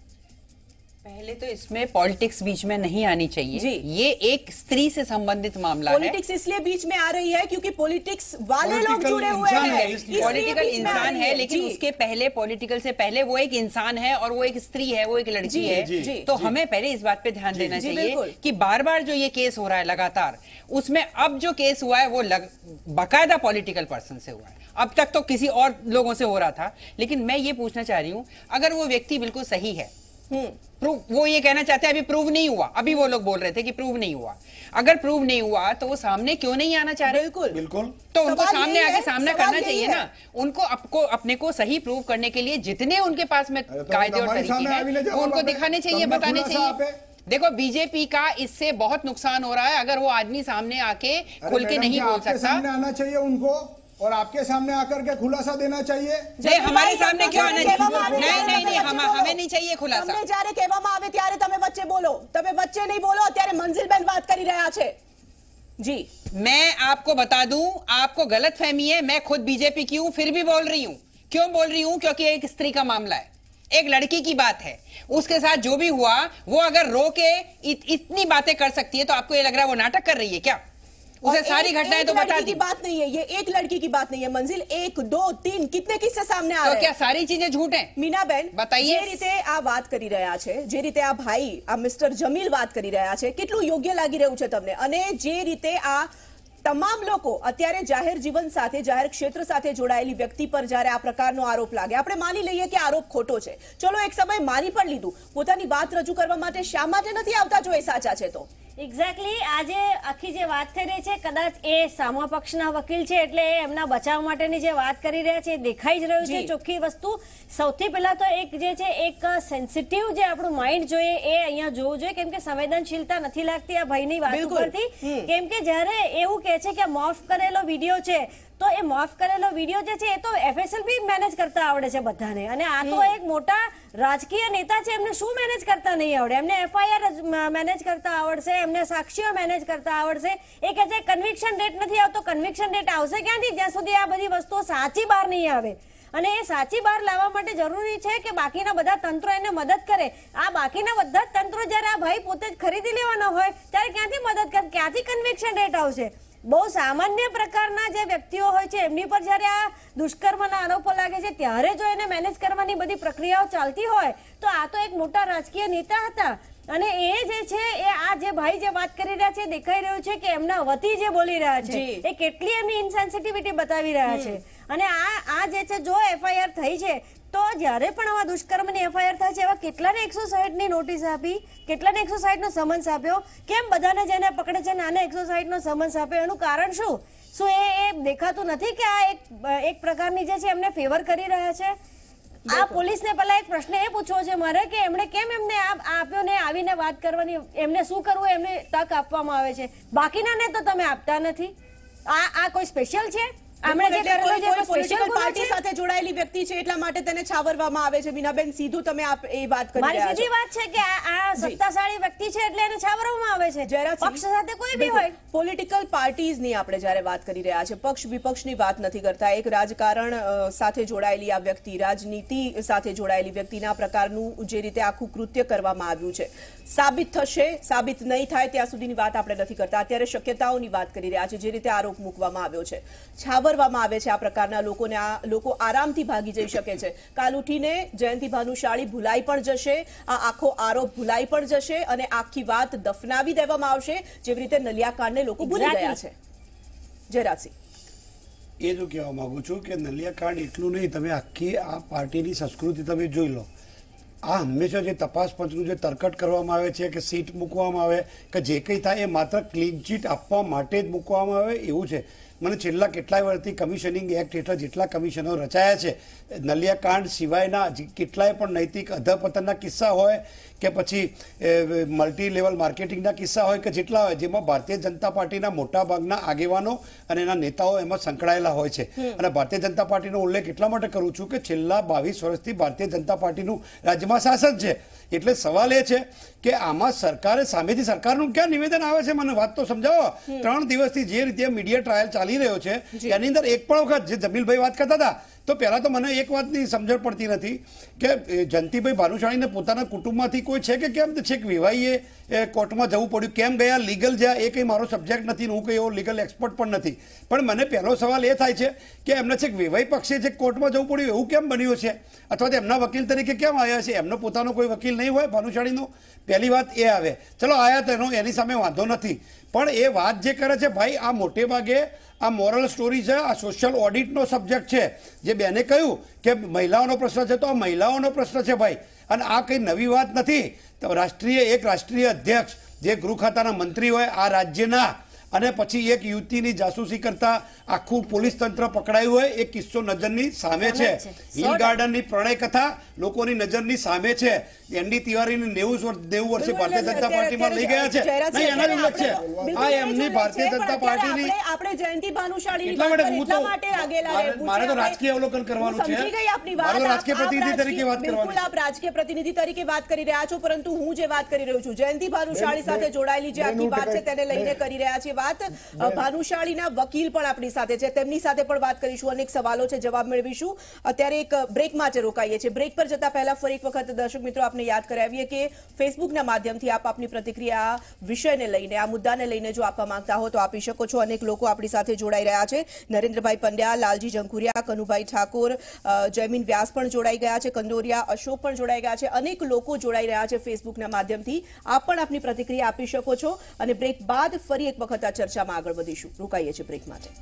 पहले तो इसमें पॉलिटिक्स बीच में नहीं आनी चाहिए जी। ये एक स्त्री से संबंधित मामला है। पॉलिटिक्स इसलिए बीच में आ रही है क्योंकि पॉलिटिक्स वाले लोग जुड़े हुए हैं। पॉलिटिकल इंसान है, लेकिन उसके पहले पॉलिटिकल से पहले वो एक इंसान है और वो एक स्त्री है, वो एक लड़की है। तो हमें पहले इस बात पे ध्यान देना चाहिए कि बार बार जो ये केस हो रहा है लगातार, उसमें अब जो केस हुआ है वो बाकायदा पॉलिटिकल पर्सन से हुआ है। अब तक तो किसी और लोगों से हो रहा था, लेकिन मैं ये पूछना चाह रही हूँ, अगर वो व्यक्ति बिल्कुल सही है, वो ये कहना चाहते हैं अभी प्रूव नहीं हुआ, अभी वो लोग बोल रहे थे कि प्रूव नहीं हुआ, अगर प्रूव नहीं हुआ तो वो सामने क्यों नहीं आना चाह रहे? बिल्कुल बिल्कुल। तो उनको सामने आके सामना करना चाहिए ना। उनको अपने को सही प्रूव करने के लिए जितने उनके पास में कायदे और तरीके हैं वो उनको दिखाने चाहिए, बताने चाहिए। देखो बीजेपी का इससे बहुत नुकसान हो रहा है अगर वो आदमी सामने आके खुल के नहीं बोल सकता। सामने आना चाहिए उनको और आपके सामने आकर के खुलासा देना चाहिए। नहीं हमारे सामने क्यों आना चाहिए? नहीं हमें नहीं चाहिए खुलासा। તમને જ્યારે કહેવામાં આવે ત્યારે તમે વચ્ચે બોલો, તમે વચ્ચે નહીં બોલો। અત્યારે મંજિલબેન વાત કરી રહ્યા છે। जी मैं आपको बता दूं, आपको गलतफहमी है, मैं खुद बीजेपी की हूं फिर भी बोल रही हूं। क्यों बोल रही हूं? क्योंकि एक स्त्री का मामला है, एक लड़की की बात है, उसके साथ जो भी हुआ वो अगर रो के इतनी बातें कर सकती है तो आपको ये लग रहा है वो नाटक कर रही है क्या? उसे सारी घटनाएं तो बता दी। बात नहीं है ये, एक लड़की की बात नहीं है मंजिल, 1 2 3 कितने किस्से सामने आ रहे हैं? तो क्या सारी चीजें झूठ हैं? मीनाबेन बताइए। જે રીતે આ વાત કરી રહ્યા છે, જે રીતે આ ભાઈ આ મિસ્ટર જમીલ વાત કરી રહ્યા છે, કેટલું યોગ્ય લાગી રહ્યું છે તમને? અને જે રીતે આ તમામ લોકો અત્યારે જાહેર જીવન સાથે, જાહેર ક્ષેત્ર સાથે જોડાયેલી વ્યક્તિ પર જ્યારે આ પ્રકારનો આરોપ લાગે, આપણે માની લઈએ કે આરોપ ખોટો છે, ચલો એક સમય માની પણ લીધું, પોતાની વાત રજૂ કરવા માટે શા માટે નથી આવતા જો એ સાચા છે તો? એક્ઝેક્ટલી આજે આખી જે વાત થઈ રહી છે, કદાચ એ સામા પક્ષના વકીલ છે એટલે એમના બચાવ માટેની જે વાત કરી રહ્યા છે દેખાઈ જ રહ્યું છે ચોખ્ખી વસ્તુ। સૌથી પહેલા તો એક જે છે એક સેન્સિટિવ જે આપણું માઇન્ડ જોઈએ એ અહીંયા જોવું જોઈએ, કેમ કે સંવેદનશીલતા નથી લાગતી આ ભાઈની વાત ઉપરથી, કેમ કે જ્યારે એવું કહે છે કે મોફ કરેલો વિડીયો છે તો એ મોફ કરેલો વિડીયો જે છે એ તો FSL બી મેનેજ કરતા આવડે છે બધાને, અને આ તો એક મોટા રાજકીય નેતા છે, એમને શું મેનેજ કરતા નહીં આવડે? એમને FIR મેનેજ કરતા આવડશે, એમને સાક્ષીઓ મેનેજ કરતા આવડશે। એ કહે છે કન્વિક્શન ડેટ નથી આવતો, કન્વિક્શન ડેટ આવશે ક્યાંથી જ્યાં સુધી આ બધી વસ્તુઓ સાચી બહાર નહીં આવે? અને એ સાચી બહાર લાવવા માટે જરૂરી છે કે બાકીના બધા તંત્રો એને મદદ કરે। આ બાકીના બધા તંત્રો જ્યારે આ ભાઈ પોતે જ ખરીદી લેવાનો હોય ત્યારે ક્યાંથી મદદ કરે, ક્યાંથી કન્વિક્શન ડેટ આવશે? બહુ સામાન્ય પ્રકારના જે વ્યક્તિઓ હોય છે એમની પર જ્યારે આ દુષ્કર્મના આરોપો લાગે છે ત્યારે જો એને મેનેજ કરવાની બધી પ્રક્રિયાઓ ચાલતી હોય તો આ તો એક મોટા રાજકીય નેતા હતા, અને એ જે છે એ આ જે ભાઈ જે વાત કરી રહ્યા છે દેખાઈ રહ્યું છે કે એમના વતી જે બોલી રહ્યા છે એ કેટલી એમની ઇનસેન્સિટિવિટી બતાવી રહ્યા છે। અને આ જે છે જો FIR થઈ છે તો જ્યારે પણ આવા દુષ્કર્મની FIR થાય છે એવા કેટલાને 160ની નોટિસ આપી, કેટલાને 160નો સમન્સ આપ્યો, કેમ બધાને જેને પકડે છે નાને 160નો સમન્સ આપ્યો? એનું કારણ શું? શું એ દેખાતું નથી કે આ એક પ્રકારની જે છે એમને ફેવર કરી રહ્યા છે? આ પોલીસને પહેલા એક પ્રશ્ન એ પૂછવો છે મારે કે એમણે કેમ એમને આપ્યો ને આવીને વાત કરવાની, એમને શું કરવું એમને તક આપવામાં આવે છે, બાકીનાને તો તમે આપતા નથી? આ કોઈ સ્પેશિયલ છે? પાર્ટી સાથે જોડાયેલી વ્યક્તિ છે એટલા માટે તેને છાવરવામાં આવે છે। મીનાબેન સીધું તમે એ વાત કરી રહ્યા છો, મારી સીધી વાત છે કે આ સત્તાશાળી વ્યક્તિ છે એટલે એને છાવરવામાં આવે છે, પક્ષ સાથે કોઈ બી હોય। પોલિટિકલ પાર્ટીઝની આપણે જ્યારે વાત કરી રહ્યા છે, પક્ષ વિપક્ષની વાત નથી કરતા, એક રાજકારણ સાથે જોડાયેલી આ વ્યક્તિ, રાજનીતિ સાથે જોડાયેલી વ્યક્તિના પ્રકારનું જે રીતે આખું કૃત્ય કરવામાં આવ્યું છે સાબિત થશે, સાબિત નહીં થાય ત્યાં સુધીની વાત આપણે નથી કરતા। અત્યારે શક્યતાઓની વાત કરી રહ્યા છે, જે રીતે આરોપ મૂકવામાં આવ્યો છે, છાવરવામાં આવે છે આ પ્રકારના લોકોને, આ લોકો આરામથી ભાગી જઈ શકે છે। કાલ ઉઠીને જયંતિ ભાનુશાળી ભૂલાઈ પણ જશે, આ આખો આરોપ ભૂલાઈ પણ જશે અને આખી વાત દફનાવી દેવામાં આવશે, જેવી રીતે નલિયાકાંડને લોકો ભૂલી ગયા છે। જયરાજસિંહ, એ જો કહેવા માંગુ છું કે નલિયાકાંડ એટલું નહીં, તમે આખી આ પાર્ટીની સંસ્કૃતિ તમે જોઈ લો, આ હંમેશા જે તપાસ પંચનું જે તરકટ કરવામાં આવે છે કે સીટ મૂકવામાં આવે કે જે કંઈ થાય એ માત્ર ક્લીન ચીટ આપવા માટે જ મૂકવામાં આવે એવું છે। મને છેલ્લા કેટલાય વર્ષથી કમિશનિંગ એક્ટ હેઠળ જેટલા કમિશનો રચાયા છે, નલિયાકાંડ સિવાયના કેટલાય પણ નૈતિક અધપતનના કિસ્સા હોય કે પછી મલ્ટી લેવલ માર્કેટિંગના કિસ્સા હોય કે જેટલા હોય, જેમાં ભારતીય જનતા પાર્ટીના મોટાભાગના આગેવાનો અને એના નેતાઓ એમાં સંકળાયેલા હોય છે। અને ભારતીય જનતા પાર્ટીનો ઉલ્લેખ એટલા માટે કરું છું કે છેલ્લા 22 વર્ષથી ભારતીય જનતા પાર્ટીનું રાજ્યમાં શાસન છે, એટલે સવાલ એ છે કે આમાં સરકારે સામેથી સરકારનું ક્યાં નિવેદન આવે છે? મને વાત તો સમજાવો। 3 દિવસથી જે રીતે મીડિયા ટ્રાયલ ચાલી રહ્યો છે એની અંદર એક પણ વખત જે જમીલભાઈ વાત કરતા હતા તો પહેલા તો મને એક વાતની સમજણ પડતી નથી કે જયંતિભાઈ ભાનુશાળીને પોતાના કુટુંબમાંથી કોઈ છે કે કેમ છેક વિવાહીએ કોર્ટમાં જવું પડ્યું, કેમ ગયા, લીગલ જ્યાં, એ કંઈ મારો સબ્જેક્ટ નથી, હું કંઈ એવો લીગલ એક્સપર્ટ પણ નથી, પણ મને પહેલો સવાલ એ થાય છે કે એમને છેક વિવાહી પક્ષે જે કોર્ટમાં જવું પડ્યું એવું કેમ બન્યું છે, અથવા તો એમના વકીલ તરીકે કેમ આવ્યા છે? એમનો પોતાનો કોઈ વકીલ નહીં હોય ભાનુશાળીનો? પહેલી વાત એ આવે, ચલો આયા તો એની સામે વાંધો નથી, પણ એ વાત જે કરે છે ભાઈ, આ મોટે ભાગે આ મોરલ સ્ટોરી છે, આ સોશિયલ ઓડિટનો સબ્જેક્ટ છે। જે બેને કહ્યું કે મહિલાઓનો પ્રશ્ન છે તો આ મહિલાઓનો પ્રશ્ન છે ભાઈ, અને આ કંઈ નવી વાત નથી। તો રાષ્ટ્રીય અધ્યક્ષ જે ગૃહ ખાતાના મંત્રી હોય આ રાજ્યના, અને પછી એક યુવતીની જાસૂસી કરતા આખું પોલીસ તંત્ર પકડાયું હોય એ કિસ્સો નજરની સામે છે. હિલ ગાર્ડનની પ્રણય કથા લોકોની નજરની સામે છે. એનડી તિવારીને 90 વર્ષે ભારતીય જનતા પાર્ટીમાં લઈ ગયા છે. નહીં, એના ઉલ્લેખ છે. આ એમની ભારતીય જનતા પાર્ટીની આપણે જયંતિ ભાનુશાળીની એટલા વાત માટે કરી, હું તો એટલા માટે આગેલા રહેવું મારે તો છે. રાજકીય અવલોકન કરવાનું છે. સમજી ગઈ આપની વાત. મારે તો રાજકીય પ્રતિનિધિ તરીકે વાત બિલકુલ કરવાની આપ રાજકીય પ્રતિનિધિ તરીકે વાત કરી રહ્યા છો, પરંતુ હું જે વાત કરી રહ્યો છું જયંતિ ભાનુશાળી સાથે જોડાયેલી જે આખી વાત છે તેને લઈને કરી રહ્યા છીએ વાત. ભાનુશાળીના વકીલ પણ આપણી સાથે છે, તેમની સાથે પણ વાત કરીશું. અનેક સવાલો છે, જવાબ મેળવીશું. અત્યારે એક બ્રેક માટે રોકાઈએ છીએ. બ્રેક પર જતા પહેલા ફરી એક વખત દર્શક મિત્રો આપને યાદ કરાવીએ કે ફેસબુકના માધ્યમથી આપ આપની પ્રતિક્રિયા વિષયને લઈને, આ મુદ્દાને લઈને જો આપવા માંગતા હો તો આપી શકો છો. અનેક લોકો આપણી સાથે જોડાઈ રહ્યા છે. નરેન્દ્રભાઈ પંડ્યા, લાલજી જંકુરિયા, કનુભાઈ ઠાકોર, જયમીન વ્યાસ પણ જોડાઈ ગયા છે, કંદોરિયા અશોક પણ જોડાઈ ગયા છે. અનેક લોકો જોડાઈ રહ્યા છે ફેસબુકના માધ્યમથી. આપ પણ આપની પ્રતિક્રિયા આપી શકો છો. અને બ્રેક બાદ ફરી એક વખત આ ચર્ચામાં આગળ વધીશું. રોકાઈએ છીએ બ્રેક માટે.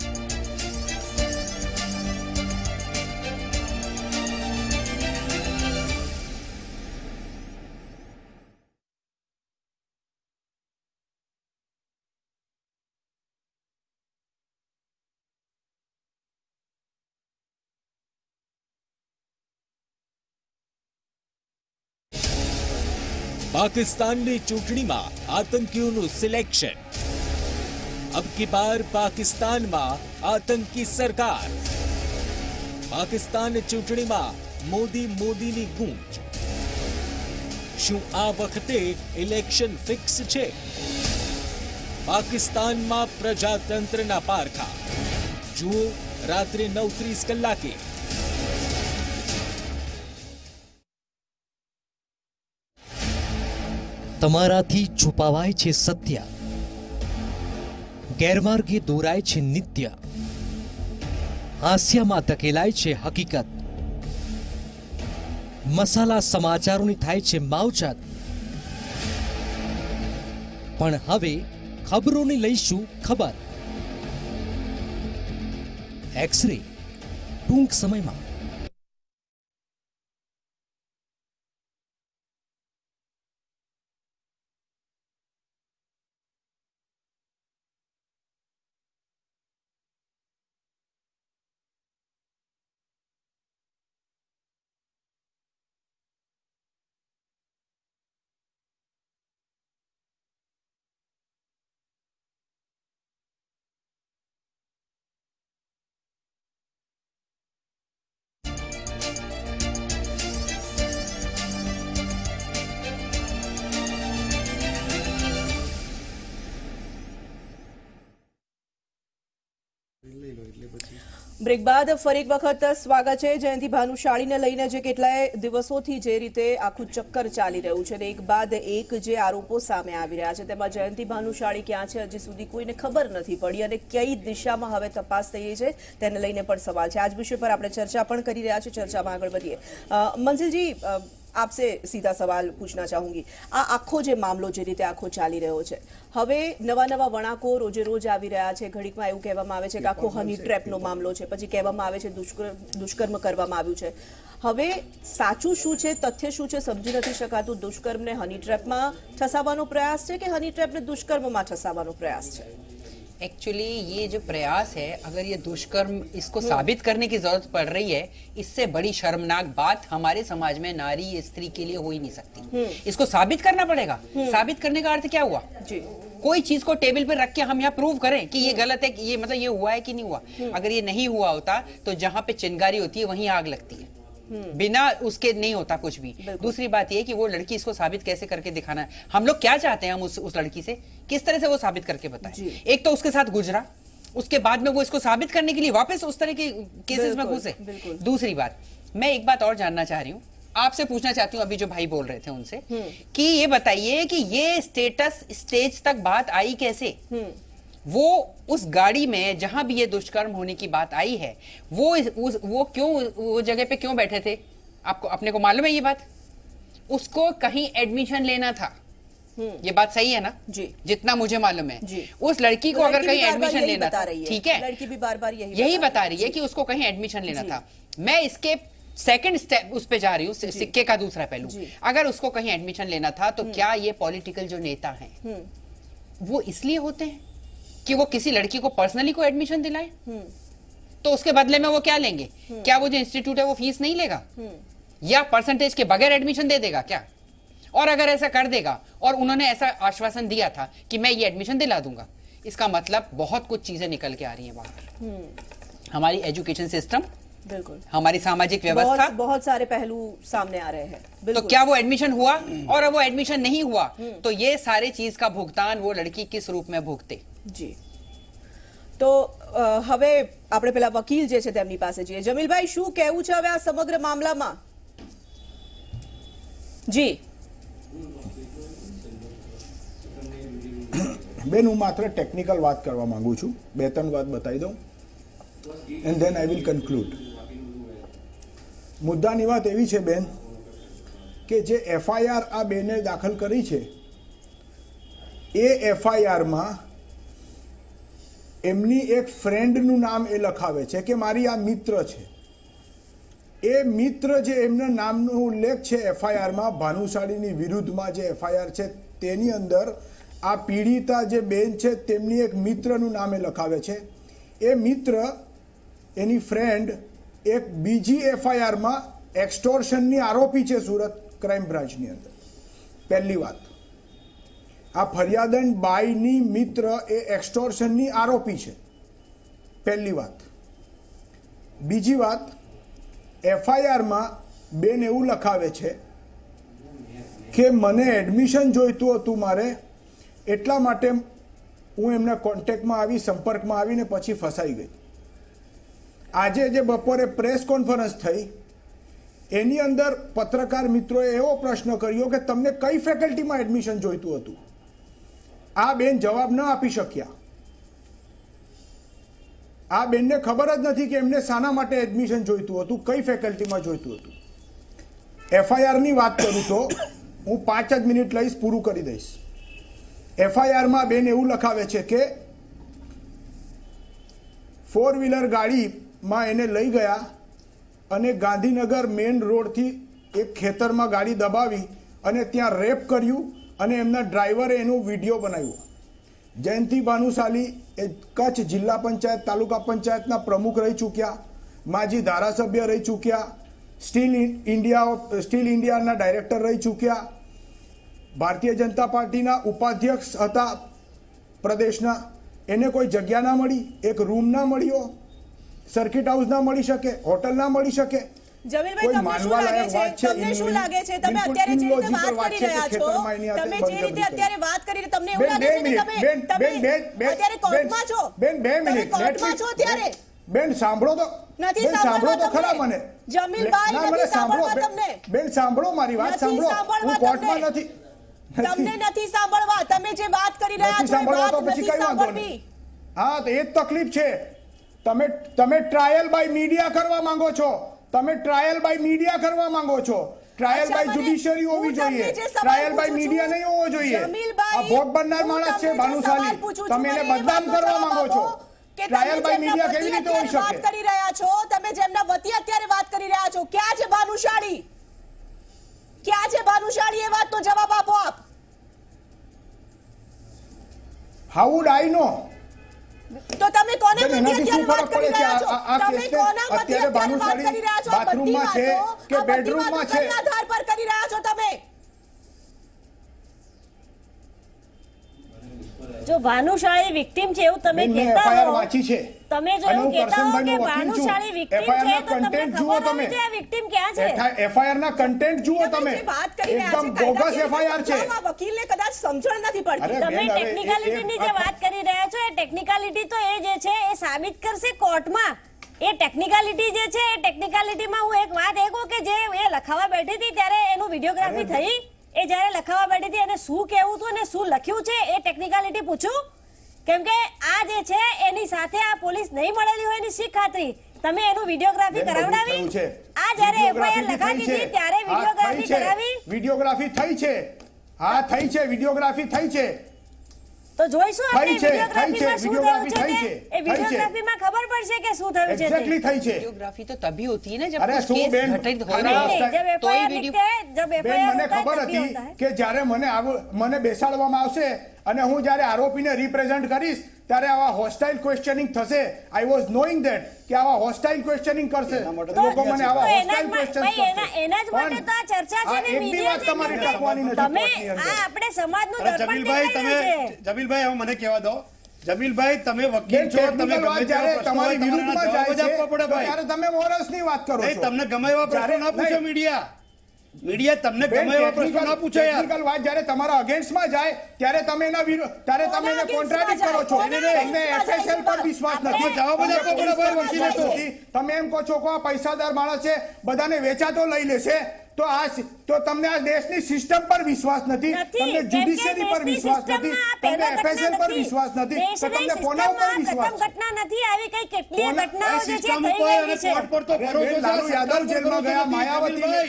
પાકિસ્તાનની ચૂંટણીમાં આતંકીઓનું સિલેક્શન. અબ કી બાર પાકિસ્તાનમાં આતંકી સરકાર. પાકિસ્તાન ચૂંટણીમાં મોદીની ગૂંજ. શું આ વખતે ઇલેક્શન ફિક્સ છે? પાકિસ્તાનમાં પ્રજાતંત્રના પારખા. જુઓ રાત્રે 9:30 કલાકે. તમારાથી છુપાવાય છે સત્ય, ગેરમાર્ગે દોરાય છે નિત્ય, હાસ્યમાં ધકેલાય છે હકીકત, મસાલા સમાચારોની થાય છે માવજત. પણ હવે ખબરોની લઈશું ખબર. એક્સરે ટૂંક સમયમાં. બ્રેક બાદ ફરી એક વખત સ્વાગત છે. જયંતિ ભાનુશાળીને લઈને જે કેટલાય દિવસોથી જે રીતે આખું ચક્કર ચાલી રહ્યું છે, એક બાદ એક જે આરોપો સામે આવી રહ્યા છે, તેમાં જયંતિ ભાનુશાળી ક્યાં છે હજી સુધી કોઈને ખબર નથી પડી અને કઈ દિશામાં હવે તપાસ થઈ છે તેને લઈને પણ સવાલ છે. આજ વિષય પર આપણે ચર્ચા પણ કરી રહ્યા છીએ. ચર્ચામાં આગળ વધીએ. મંજિલજી, आपसे सीधा सवाल पूछना चाहूंगी. આ આખો જે મામલો જે રીતે આખો ચાલી રહ્યો છે, હવે નવા વણાકો રોજે રોજ આવી રહ્યા છે. ઘડીકમાં એવું કહેવામાં આવે છે કે આખો હની ટ્રેપનો મામલો છે, પછી કહેવામાં આવે છે દુષ્કર્મ કરવામાં આવ્યું છે. હવે સાચું શું છે, તથ્ય શું છે સમજી નથી શકાતું. દુષ્કર્મને હની ટ્રેપમાં ઠસાવવાનો પ્રયાસ છે કે હની ટ્રેપને દુષ્કર્મમાં ઠસાવવાનો प्रयास है? एक्चुअली ये जो प्रयास है, अगर ये दुष्कर्म इसको साबित करने की जरूरत पड़ रही है, इससे बड़ी शर्मनाक बात हमारे समाज में नारी या स्त्री के लिए हो ही नहीं सकती. इसको साबित करना पड़ेगा. साबित करने का अर्थ क्या हुआ? जी, कोई चीज को टेबल पर रख के हम यहाँ प्रूव करें कि ये गलत है, कि ये मतलब ये हुआ है कि नहीं हुआ. अगर ये नहीं हुआ होता तो जहाँ पे चिंगारी होती है वहीं आग लगती है. बिना उसके नहीं होता कुछ भी. दूसरी बात ये कि वो लड़की इसको साबित कैसे करके दिखाना है. हम लोग क्या चाहते हैं, हम उस लड़की से किस तरह से वो साबित करके बताए. एक तो उसके साथ गुजरा, उसके बाद में वो इसको साबित करने के लिए वापस उस तरह के केसेस में घुसे. दूसरी बात, मैं एक बात और जानना चाह रही हूँ, आपसे पूछना चाहती हूँ, अभी जो भाई बोल रहे थे उनसे, कि ये बताइए कि ये स्टेज तक बात आई कैसे. वो उस गाड़ी में जहां भी ये दुष्कर्म होने की बात आई है, वो क्यों वो जगह पे क्यों बैठे थे? आपको अपने को मालूम है ये बात? उसको कहीं एडमिशन लेना था. ये बात सही है ना जी? जितना मुझे मालूम है जी. उस लड़की को अगर कहीं एडमिशन लेना था, ठीक है, लड़की भी बार-बार यही बता रही है कि उसको कहीं एडमिशन लेना था. मैं इसके सेकंड स्टेप उस पे जा रही हूँ, सिक्के का दूसरा पहलू. अगर उसको कहीं एडमिशन लेना था तो क्या ये पॉलिटिकल जो नेता हैं वो इसलिए होते हैं कि वो किसी लड़की को पर्सनली को एडमिशन दिलाए, तो उसके बदले में वो क्या लेंगे? क्या वो जो इंस्टीट्यूट है वो फीस नहीं लेगा या परसेंटेज के बगैर एडमिशन दे देगा क्या? और अगर ऐसा कर देगा और उन्होंने ऐसा आश्वासन दिया था कि मैं ये एडमिशन दिला दूंगा, इसका मतलब बहुत कुछ चीजें निकल के आ रही हैं बाहर। हमारी एजुकेशन सिस्टम, बिल्कुल, हमारी सामाजिक व्यवस्था, बहुत सारे पहलू सामने आ रहे हैं। तो क्या वो एडमिशन हुआ और वो एडमिशन नहीं हुआ तो ये सारे चीज का भुगतान वो लड़की किस रूप में भुगते? जी, तो હવે આપણે પેલા વકીલ જે છે તેમની પાસે જઈએ। જમીલભાઈ, શું કહેવું છે હવે આ સમગ્ર મામલામાં? જી બેન, હું માત્ર ટેકનિકલ વાત કરવા માંગુ છું, 2-3 વાત બતાવી દઉં and then I will conclude. મુદ્દાની વાત એવી છે બેન કે જે એફઆઈઆર આ બેને દાખલ કરી છે એ એફઆઈઆરમાં એમની એક ફ્રેન્ડનું નામ એ લખાવે છે કે મારી આ મિત્ર છે। એ મિત્ર જે એમના નામનો ઉલ્લેખ છે એફઆઈઆરમાં, ભાનુશાળીની વિરુદ્ધમાં જે એફઆઈઆર છે તેની અંદર આ પીડિતા જે બેન છે તેમની એક મિત્રનું નામ એ લખાવે છે। એ મિત્ર, એની ફ્રેન્ડ, એક બીજી એફઆઈઆરમાં એક્સટોર્શનની આરોપી છે સુરત ક્રાઇમ બ્રાન્ચની અંદર। પહેલી વાત, આ ફરિયાદન બાઈની મિત્ર એ એક્સટોર્શનની આરોપી છે, પહેલી વાત। બીજી વાત, એફઆઈઆરમાં બેન એવું લખાવે છે કે મને એડમિશન જોઈતું હતું મારે, એટલા માટે હું એમના કોન્ટેક્ટમાં આવી, સંપર્કમાં આવીને પછી ફસાઈ ગઈ। આજે જે બપોરે પ્રેસ કોન્ફરન્સ થઈ એની અંદર પત્રકાર મિત્રોએ એવો પ્રશ્ન કર્યો કે તમને કઈ ફેકલ્ટીમાં એડમિશન જોઈતું હતું? આ બેન જવાબ ન આપી શક્યા। આ બેનને ખબર જ નથી કે એમને શાના માટે એડમિશન જોઈતું હતું, કઈ ફેકલ્ટીમાં જોઈતું હતું। એફઆઈઆરની વાત કરું તો હું 5 જ મિનિટ લઈશ, પૂરું કરી દઈશ। એફઆઈઆરમાં બેન એવું લખાવે છે કે 4 વ્હીલર ગાડીમાં એને લઈ ગયા અને ગાંધીનગર મેઇન રોડથી એક ખેતરમાં ગાડી દબાવી અને ત્યાં રેપ કર્યું અને એમના ડ્રાઈવરે એનો વિડીયો બનાવ્યો। જયંતિ ભાનુશાલી એ કચ્છ જિલ્લા પંચાયત, તાલુકા પંચાયતના પ્રમુખ રહી ચૂક્યા, માજી ધારાસભ્ય રહી ચૂક્યા, સ્ટીલ ઇન્ડિયાના ડાયરેક્ટર રહી ચૂક્યા, ભારતીય જનતા પાર્ટીના ઉપાધ્યક્ષ હતા પ્રદેશના। એને કોઈ જગ્યા ના મળી, એક રૂમ ના મળ્યો, સર્કિટ હાઉસ ના મળી શકે, હોટલ ના મળી શકે। જમીલભાઈ, તમને શું લાગે છે? તમે અત્યારે જે રીતે વાત કરી રહ્યા છો, તમે જે રીતે અત્યારે વાત કરી, તમને એવું લાગે છે કે તમે અત્યારે કોર્ટમાં છો? બેન 2 મિનિટ કોર્ટમાં છો અત્યારે? બેન સાંભળો તો, નથી સાંભળો તો ખરા મને। જમીલભાઈ, નથી સાંભળવા તમને? બેન સાંભળો, મારી વાત સાંભળો, હું કોર્ટમાં નથી। તમને નથી સાંભળવા, તમે જે વાત કરી રહ્યા છો સાંભળવા તો પછી કઈ વાંધો નહીં। હા, તો એ જ તકલીફ છે। તમે ટ્રાયલ બાય મીડિયા કરવા માંગો છો, તમે ટ્રાયલ બાય મીડિયા કરવા માંગો છો। ટ્રાયલ બાય જ્યુડિશિયરી હોવી જોઈએ, ટ્રાયલ બાય મીડિયા નહીં હોવો જોઈએ। આ ભોગ બનનાર માણસ છે ભાનુશાલી, તમે એને બદનામ કરવા માંગો છો। ટ્રાયલ બાય મીડિયા કેવી રીતે હોઈ શકે? વાત કરી રહ્યા છો, તમે જેમના વતી અત્યારે વાત કરી રહ્યા છો, ક્યાં છે ભાનુશાળી? ક્યાં છે ભાનુશાળી? એ વાતનો જવાબ આપો આપ। How would I know? તો તમે કોના વતી અત્યારે વાત કરી રહ્યા છો? તમે કોના વતી અત્યારે વાત કરી રહ્યા છો? બાથરૂમમાં છે કે બેડરૂમમાં છે? કયા આધાર પર કરી રહ્યા છો તમે? જો ભાનુશાળી વિક્ટિમ છે એવું તમે કહેતા હો, તમે જો એવું કહેતા હો કે ભાનુશાળી વિક્ટિમ છે તો તમને ખબર હોવી જોઈએ વિક્ટિમ ક્યાં છે? એફઆઈઆર ના કન્ટેન્ટ જુઓ તમે, એકદમ બોગસ એફઆઈઆર છે। વકીલને કદાચ સમજણ નથી પડતી। તમે ટેકનિકાલિટીની જે વાત કરી રહ્યા છો, એ ટેકનિકાલિટી તો એ જે છે એ સાબિત કરશે કોર્ટમાં। એ ટેકનિકાલિટી જે છે એ ટેકનિકાલિટીમાં હું એક વાત એ કહું કે જે એ લખાવા બેઠી હતી ત્યારે એનું વિડીયોગ્રાફી થઈ, એ જ્યારે લખાવા બેઠી હતી એને શું કહેવું હતું અને શું લખ્યું છે એ ટેકનિકાલિટી પૂછું? કેમ કે આ જે છે એની સાથે આ પોલીસ નહીં મળેલી હોય એની શી ખાતરી? તમે એનું વિડીયોગ્રાફી કરાવડાવી? આ જ્યારે એફઆઈઆર લખાતી હતી ત્યારે વિડીયોગ્રાફી કરાવી? વિડીયોગ્રાફી થઈ છે, હા થઈ છે, વિડીયોગ્રાફી થઈ છે। તો જોઈશું આપણે વિડીયોગ્રાફીમાં શું થયું છે કે એ વિડીયોગ્રાફીમાં ખબર પડશે કે શું થયું છે। એક્ઝેક્ટલી થઈ છે। वीडियोग्राफी तो तभी होती है ना जब अरे केस घटित हो रहा नहीं, है। जब एफआईआर लिखते हैं, जब બેન एफआईआर મને होता है ખબર तभी હતી होता है। કે જ્યારે મને બેસાડવામાં આવશે અને હું જ્યારે આરોપીને રિપ્રેઝન્ટ કરીશ ત્યારે આવા હોસ્ટાઇલ ક્વેશ્ચનિંગ થશે. આઈ વોઝ નોઈંગ ધેટ કે આવા હોસ્ટાઇલ ક્વેશ્ચનિંગ કરશે લોકો, મને આવા હોસ્ટાઇલ ક્વેશ્ચન કરશે. એના જ માટે તો આ ચર્ચા છે ને, એક બી વાત તમારી ટાંકવાની નથી. તમે આ આપણે સમાજનું દર્પણ દેખાડ્યું છે. જમીલભાઈ હવે મને કહેવા દો. જમીલભાઈ તમે વકીલ છો, તમે જ્યારે તમારી વિરુદ્ધમાં જાય છે આપવા પડે ભાઈ. ત્યારે તમે મોરસની વાત કરો છો. તમને ગમે એવા પ્રશ્નો ના પૂછો મીડિયા તમને ગમે એવા પ્રશ્નો ના પૂછો યાર. ટેકનિકલ વાત જ્યારે તમારા અગેન્સ્ટમાં જાય ત્યારે તમે એના ત્યારે તમે એને કોન્ટ્રાડિક્ટ કરો છો. તમને એફએસએલ પર વિશ્વાસ નથી. જવાબ જ આપવો પડે ભાઈ વકીલે તો. તમે એમ કહો છો કે આ પૈસાદાર માણસ છે, બધાને વેચાતો લઈ લેશે, તો તમને આ દેશની સિસ્ટમ પર વિશ્વાસ નથી, તમને જ્યુડિશિયરી પર વિશ્વાસ નથી, તમને એફએસએલ પર વિશ્વાસ નથી, તો તમને કોના ઉપર વિશ્વાસ છે? ઘટના નથી આવી, કઈ કેટલી ઘટનાઓ જે છે સિસ્ટમ થઈ ઉપર ગઈ અને છે. કોર્ટ પર તો ભરોસો છે. લાલુ યાદવ જેલમાં ગયા, માયાવતી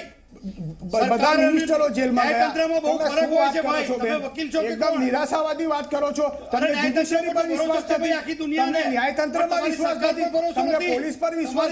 બધા મિનિસ્ટરો જેલમાં ગયા. ન્યાયતંત્રમાં બહુ ફરક હોય છે ભાઈ. તમે વકીલ છો કે એકદમ નિરાશાવાદી વાત કરો છો. તમને જ્યુડિશિયરી પર વિશ્વાસ નથી, આખી દુનિયાને. તમને ન્યાયતંત્રમાં વિશ્વાસ નથી, તમને પોલીસ પર વિશ્વાસ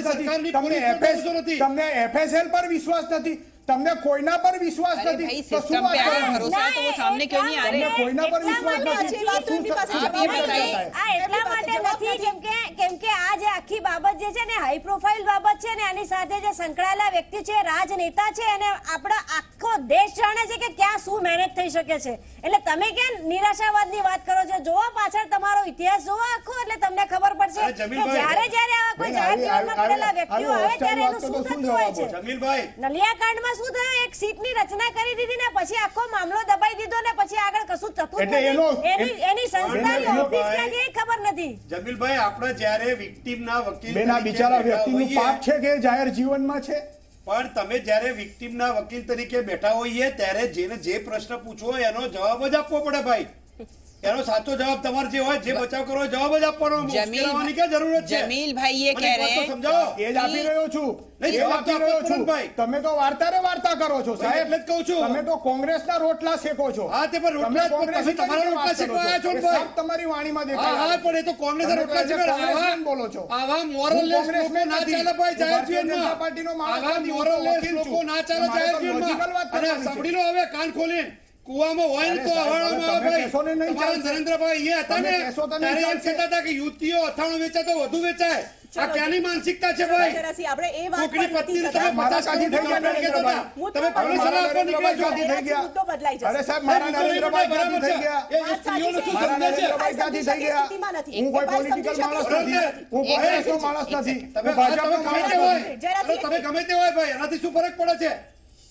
નથી, તમને એફએસએલ પર વિશ્વાસ નથી, તમને કોઈના પર વિશ્વાસ નથી. भाई सिस्टम पे अगर भरोसा है तो वो सामने क्यों नहीं आ रहे? કોઈના પર વિશ્વાસ નથી. आप ये बताइए. આ એટલા માટે નથી કેમ કે આ જે આખી બાબત જે છે ને હાઈ પ્રોફાઇલ બાબત છે ને, આની સાથે જે સંકળાયેલા વ્યક્તિ છે, રાજનેતા છે, અને આપણો આખો દેશ જાણે છે કે ત્યાં શું મેનેજ થઈ શકે છે. એટલે તમે ક્યાં નિરાશાવાદની વાત કરો છો? જોવો પાછળ તમારો ઇતિહાસ જોવો આખો, એટલે તમને ખબર પડશે કે જ્યારે આવા કોઈ જાહેર જીવનમાં પડેલા વ્યક્તિઓ આવે ત્યારે એનું શું થતું હોય છે. જમીલભાઈ નલિયાકાંડમાં શું થયું? એક સીટની રચના કરી દીધી ને પછી આખો મામલો દબાઈ દીધો ને પછી આગળ કશું થતું એટલે નથી. એની સંસ્થાની ઓફિસ ક્યાંથી એ ખબર નથી. જમીલભાઈ આપણે જ્યારે વિક્ટિમના વકીલ બેના બિચારા વ્યક્તિનું પાપ છે કે જાહેર જીવનમાં છે. પણ તમે જ્યારે વિક્ટિમના વકીલ તરીકે બેઠા હોઈએ ત્યારે જેને જે પ્રશ્ન પૂછવો હોય એનો જવાબ જ આપવો પડે ભાઈ. એનો સાચો જવાબ તમારે જે હોય, જે બચાવ કરવો જવાબ જ આપવાનો. મુશ્કેલવાની ક્યાં જરૂરત છે? जमील भाई ये कह रहे हैं, સમજાવો. એ જ આપી રહ્યો છું. નહીં, એ જવાબ આપી તો રહ્યો આપવો છું. પડે ભાઈ. તમે તો વાર્તા કરો છો સાહેબ. એટલે જ કહું છું. તમે તો કોંગ્રેસના રોટલા શેકો છો. હા, તે પણ રોટલા જ પણ તમે તમારા રોટલા શેકવા આવ્યા છો ને ભાઈ. તમારી વાણીમાં હા દેખાય. હા, પણ એ તો કોંગ્રેસના રોટલા છે. કોંગ્રેસમેન બોલો છો. આવા મોરલલેસ લોકો ના ચાલે ભાઈ જાહેર જીવનમાં. પાર્ટીનો માણસ આવા નથી, હું તો મોરલલેસ વકીલ છું. લોકો ના ચાલે જાહેર તમારે તો logical વાત જીવનમાં. અને કરવાની છે. સાંભળી લો હવે કાન ખોલીને. કુવામાં હોય ને તો હવાડામાં આવે ભાઈ. કહેશો ને નહીં તમારા ચાલશે. નરેન્દ્રભાઈ અહીંયા હતા ને તમે કહેશો તો નહીં ત્યારે એમ ચાલશે. કહેતા હતા કે યુવતીઓ અથાણું વેચે તો વધુ વેચાય. આ ક્યાંની માનસિકતા છે ભાઈ? આપણે એ વાત કોકની પર નથી પત્ની તમે મારા 50 સાથી થઈ ગયા કરોડ કહેતા હતા. મુદ્દો તમે કોની સલાહ આપવા નીકળ્યા છો? સાથી થઈ ગયા. મુદ્દો બદલાઈ જશે. અરે સાહેબ, મારા નરેન્દ્રભાઈ ક્યાંથી થઈ ગયા? એ સ્ત્રીઓનું શું મારા સમજે છે? નરેન્દ્રભાઈ ક્યાંથી થઈ ગયા? હું કોઈ પોલિટિકલ માણસ નથી, હું કોંગ્રેસનો માણસ નથી, તમે હું ભાજપનો ગમે માણસ તે હોય. નથી. અરે તમે ગમે તે હોય ભાઈ, એનાથી શું ફરક પડે છે?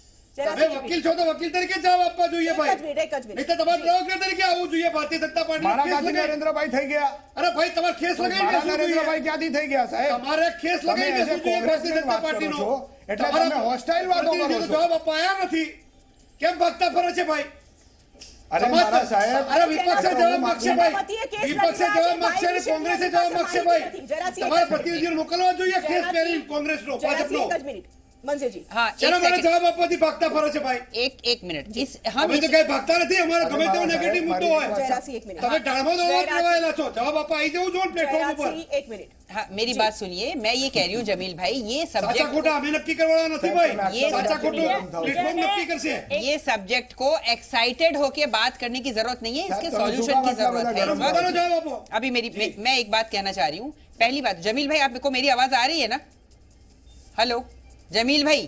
તમે વકીલ છો તો વકીલ તરીકે જવાબ આપવા જોઈએ ભાઈ. નહીં તો તમારે પ્રવક્તા તરીકે આવવું જોઈએ. ભારતીય જનતા મારા પાર્ટી ક્યાંથી નરેન્દ્રભાઈ થઈ ગયા? અરે ભાઈ તમારે કેસ લગાવી મારા બેસવું જોઈએ. નરેન્દ્રભાઈ ક્યાંથી થઈ ગયા સાહેબ? તમારે કેસ તમે લગાવી એઝ એ બેસવું જોઈએ ભારતીય કોંગ્રેસની જનતા વાત કરો પાર્ટીનો. છો, એટલે તમે hostile વાતો કરો છો. જવાબ અપાયા નથી. કેમ ભાગતા ફરે છે ભાઈ? અરે મારા સાહેબ, અરે વિપક્ષે જવાબ માંગશે ભાઈ. વિપક્ષે જવાબ માંગશે અને કોંગ્રેસે જવાબ માંગશે ભાઈ. તમારે પ્રતિનિધિઓ મોકલવા જોઈએ કેસ પહેરી કોંગ્રેસનો, ભાજપનો. મંજેજી हाँ ચલો મને જવાબ આપવાથી ભાગતા ફરે છે ભાઈ. एक मिनट इस हम અમે તો કઈ ભાગતા નથી. અમારો ગમે તેવો નેગેટિવ મુદ્દો હોય जयरासी एक मिनट તમે ટાળમાં દોડવા પ્રવાયેલા છો. જવાબ આપવા આવી જવું જોઈએ પ્લેટફોર્મ ઉપર. जयरासी एक मिनट हाँ मेरी बात सुनिए, मैं ये कह रही हूँ जमील भाई, ये સાચા सब्जेक्ट ખોટા અમે નક્કી કરવાના નથી ભાઈ. ये સાચા ખોટું सब्जेक्ट પ્લેટફોર્મ નક્કી करશે. ये सब्जेक्ट को एक्साइटेड होके बात करने की जरूरत नहीं है, इसके सॉल्यूशन की जरूरत है इस બધાનો वक्त। જવાબ આપો. अभी मैं एक बात कहना चाह रही हूँ। पहली बात, जमील भाई आपको मेरी आवाज आ रही है ना? हेलो जमील भाई,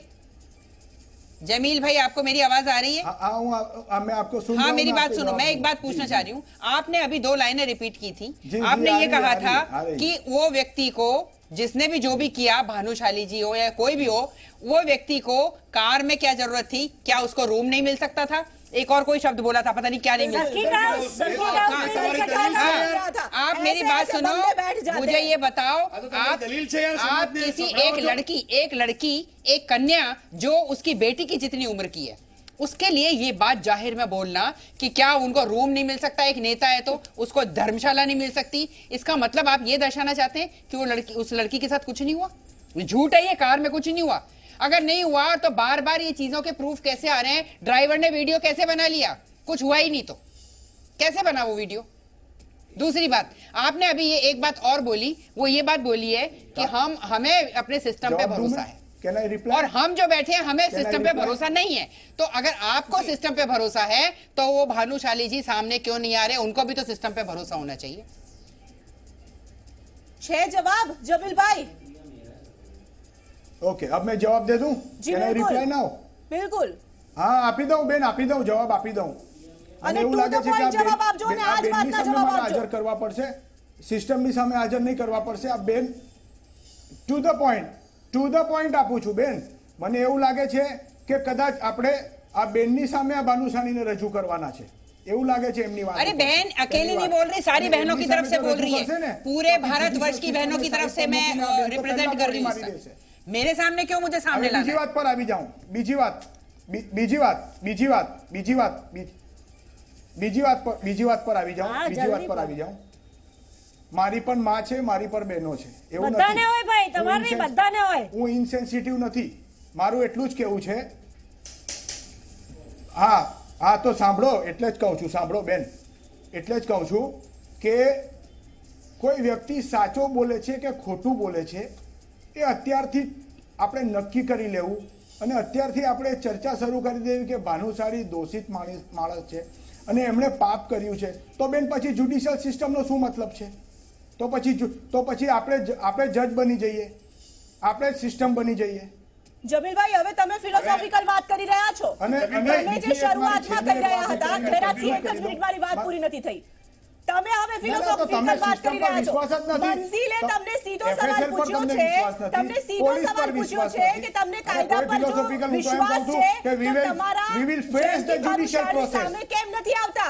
जमील भाई आपको मेरी आवाज आ रही है? मैं आपको सुन रहा हाँ हूं, मेरी मैं बात आपकी सुनो, मैं एक बात जी, पूछना जी। चाह रही हूँ। आपने अभी 2 लाइनें रिपीट की थी। जी, आपने आ ये रही, कहा आ रही, था आ रही। कि वो व्यक्ति को, जिसने भी जो भी किया, भानुशाली जी हो या कोई भी हो, वो व्यक्ति को कार में क्या जरूरत थी? क्या उसको रूम नहीं मिल सकता था? एक और कोई शब्द बोला था, पता नहीं क्या नहीं मिल सकता। आप मेरी बात सुनो, मुझे ये बताओ, दलील છે યાર, आप સમાજને किसी સંભળાવો एक लड़की एक कन्या जो उसकी बेटी की जितनी उम्र की है, उसके लिए ये बात जाहिर में बोलना कि क्या उनको रूम नहीं मिल सकता, एक नेता है तो उसको धर्मशाला नहीं मिल सकती, इसका मतलब आप ये दर्शाना चाहते हैं कि वो लड़की, उस लड़की के साथ कुछ नहीं हुआ? झूठ है ये, कार में कुछ नहीं हुआ। अगर नहीं हुआ तो बार बार ये चीजों के प्रूफ कैसे आ रहे हैं? ड्राइवर ने वीडियो कैसे बना लिया? कुछ हुआ ही नहीं तो कैसे बना वो वीडियो? दूसरी बात, आपने अभी ये एक बात और बोली, वो ये बात बोली है कि हमें अपने सिस्टम पे भरोसा है। Can I reply? और हम जो बैठे हैं हमें सिस्टम पे भरोसा नहीं है, तो अगर आपको सिस्टम पे भरोसा है तो वो भानुशाली जी सामने क्यों नहीं आ रहे? उनको भी तो सिस्टम पे भरोसा होना चाहिए। 6 जवाब जमील भाई। ओके, अब मैं जवाब दे दूं? Can I reply now? बिल्कुल। हाँ, આપી દઉં બેન, આપી દઉં, જવાબ આપી દઉં। અને એવું લાગે છે કે જવાબ આપજો ને આજ વાતના જવાબ આપજો। હાજર કરવા પડશે, સિસ્ટમની સામે હાજર નહીં કરવા પડશે। આ બેન ટુ ધ પોઈન્ટ આપું છું બેન। મને એવું લાગે છે કે કદાચ આપણે આ બેનની સામે આ ભાનુશાલીને રજૂ કરવાના છે, એવું લાગે છે એમની વાત। अरे बहन अकेली नहीं बोल रही, सारी बहनों की तरफ से बोल रही है, पूरे भारतवर्ष की बहनों की तरफ से मैं रिप्रेजेंट कर रही हूँ। मेरे सामने क्यों मुझे सामने लाना? બીજી વાત પર આવી જાઉં, બીજી વાત પર આવી જાઉં। મારી પણ માં છે, મારી પણ બહેનો છે, એવું બધાને હોય ભાઈ, તમારે નહીં, બધાને હોય। હું ઇનસેન્સિટિવ નથી, મારું એટલું જ કહેવું છે। હા હા, તો સાંભળો, એટલે જ કહું છું, સાંભળો બેન, એટલે જ કહું છું કે કોઈ વ્યક્તિ સાચો બોલે છે કે ખોટું બોલે છે એ અત્યારથી આપણે નક્કી કરી લેવું અને અત્યારથી આપણે ચર્ચા શરૂ કરી દેવી કે ભાનુશાળી દોષિત માણસ છે અને એમણે પાપ કર્યું છે, તો બેન પછી જ્યુડિશિયલ સિસ્ટમનો શું મતલબ છે? તો પછી આપણે જજ બની જઈએ, આપણે સિસ્ટમ બની જઈએ। જમીલભાઈ, હવે તમે ફિલોસોફિકલ વાત કરી રહ્યા છો અને તમે જે શરૂઆતમાં કહી રહ્યા હતા, ઘેરાથી 1 જ મિનિટ મારી વાત પૂરી નથી થઈ। તમે હવે ફિલોસોફિકલ વાત કરી રહ્યા છો। મંઝિલે તમને સીધો સવાલ પૂછ્યો છે, તમને સીધો સવાલ પૂછ્યો છે કે તમને કાયદા પર જો વિશ્વાસ છે તો તમારા we will face the judicial process સામે કેમ નથી આવતા?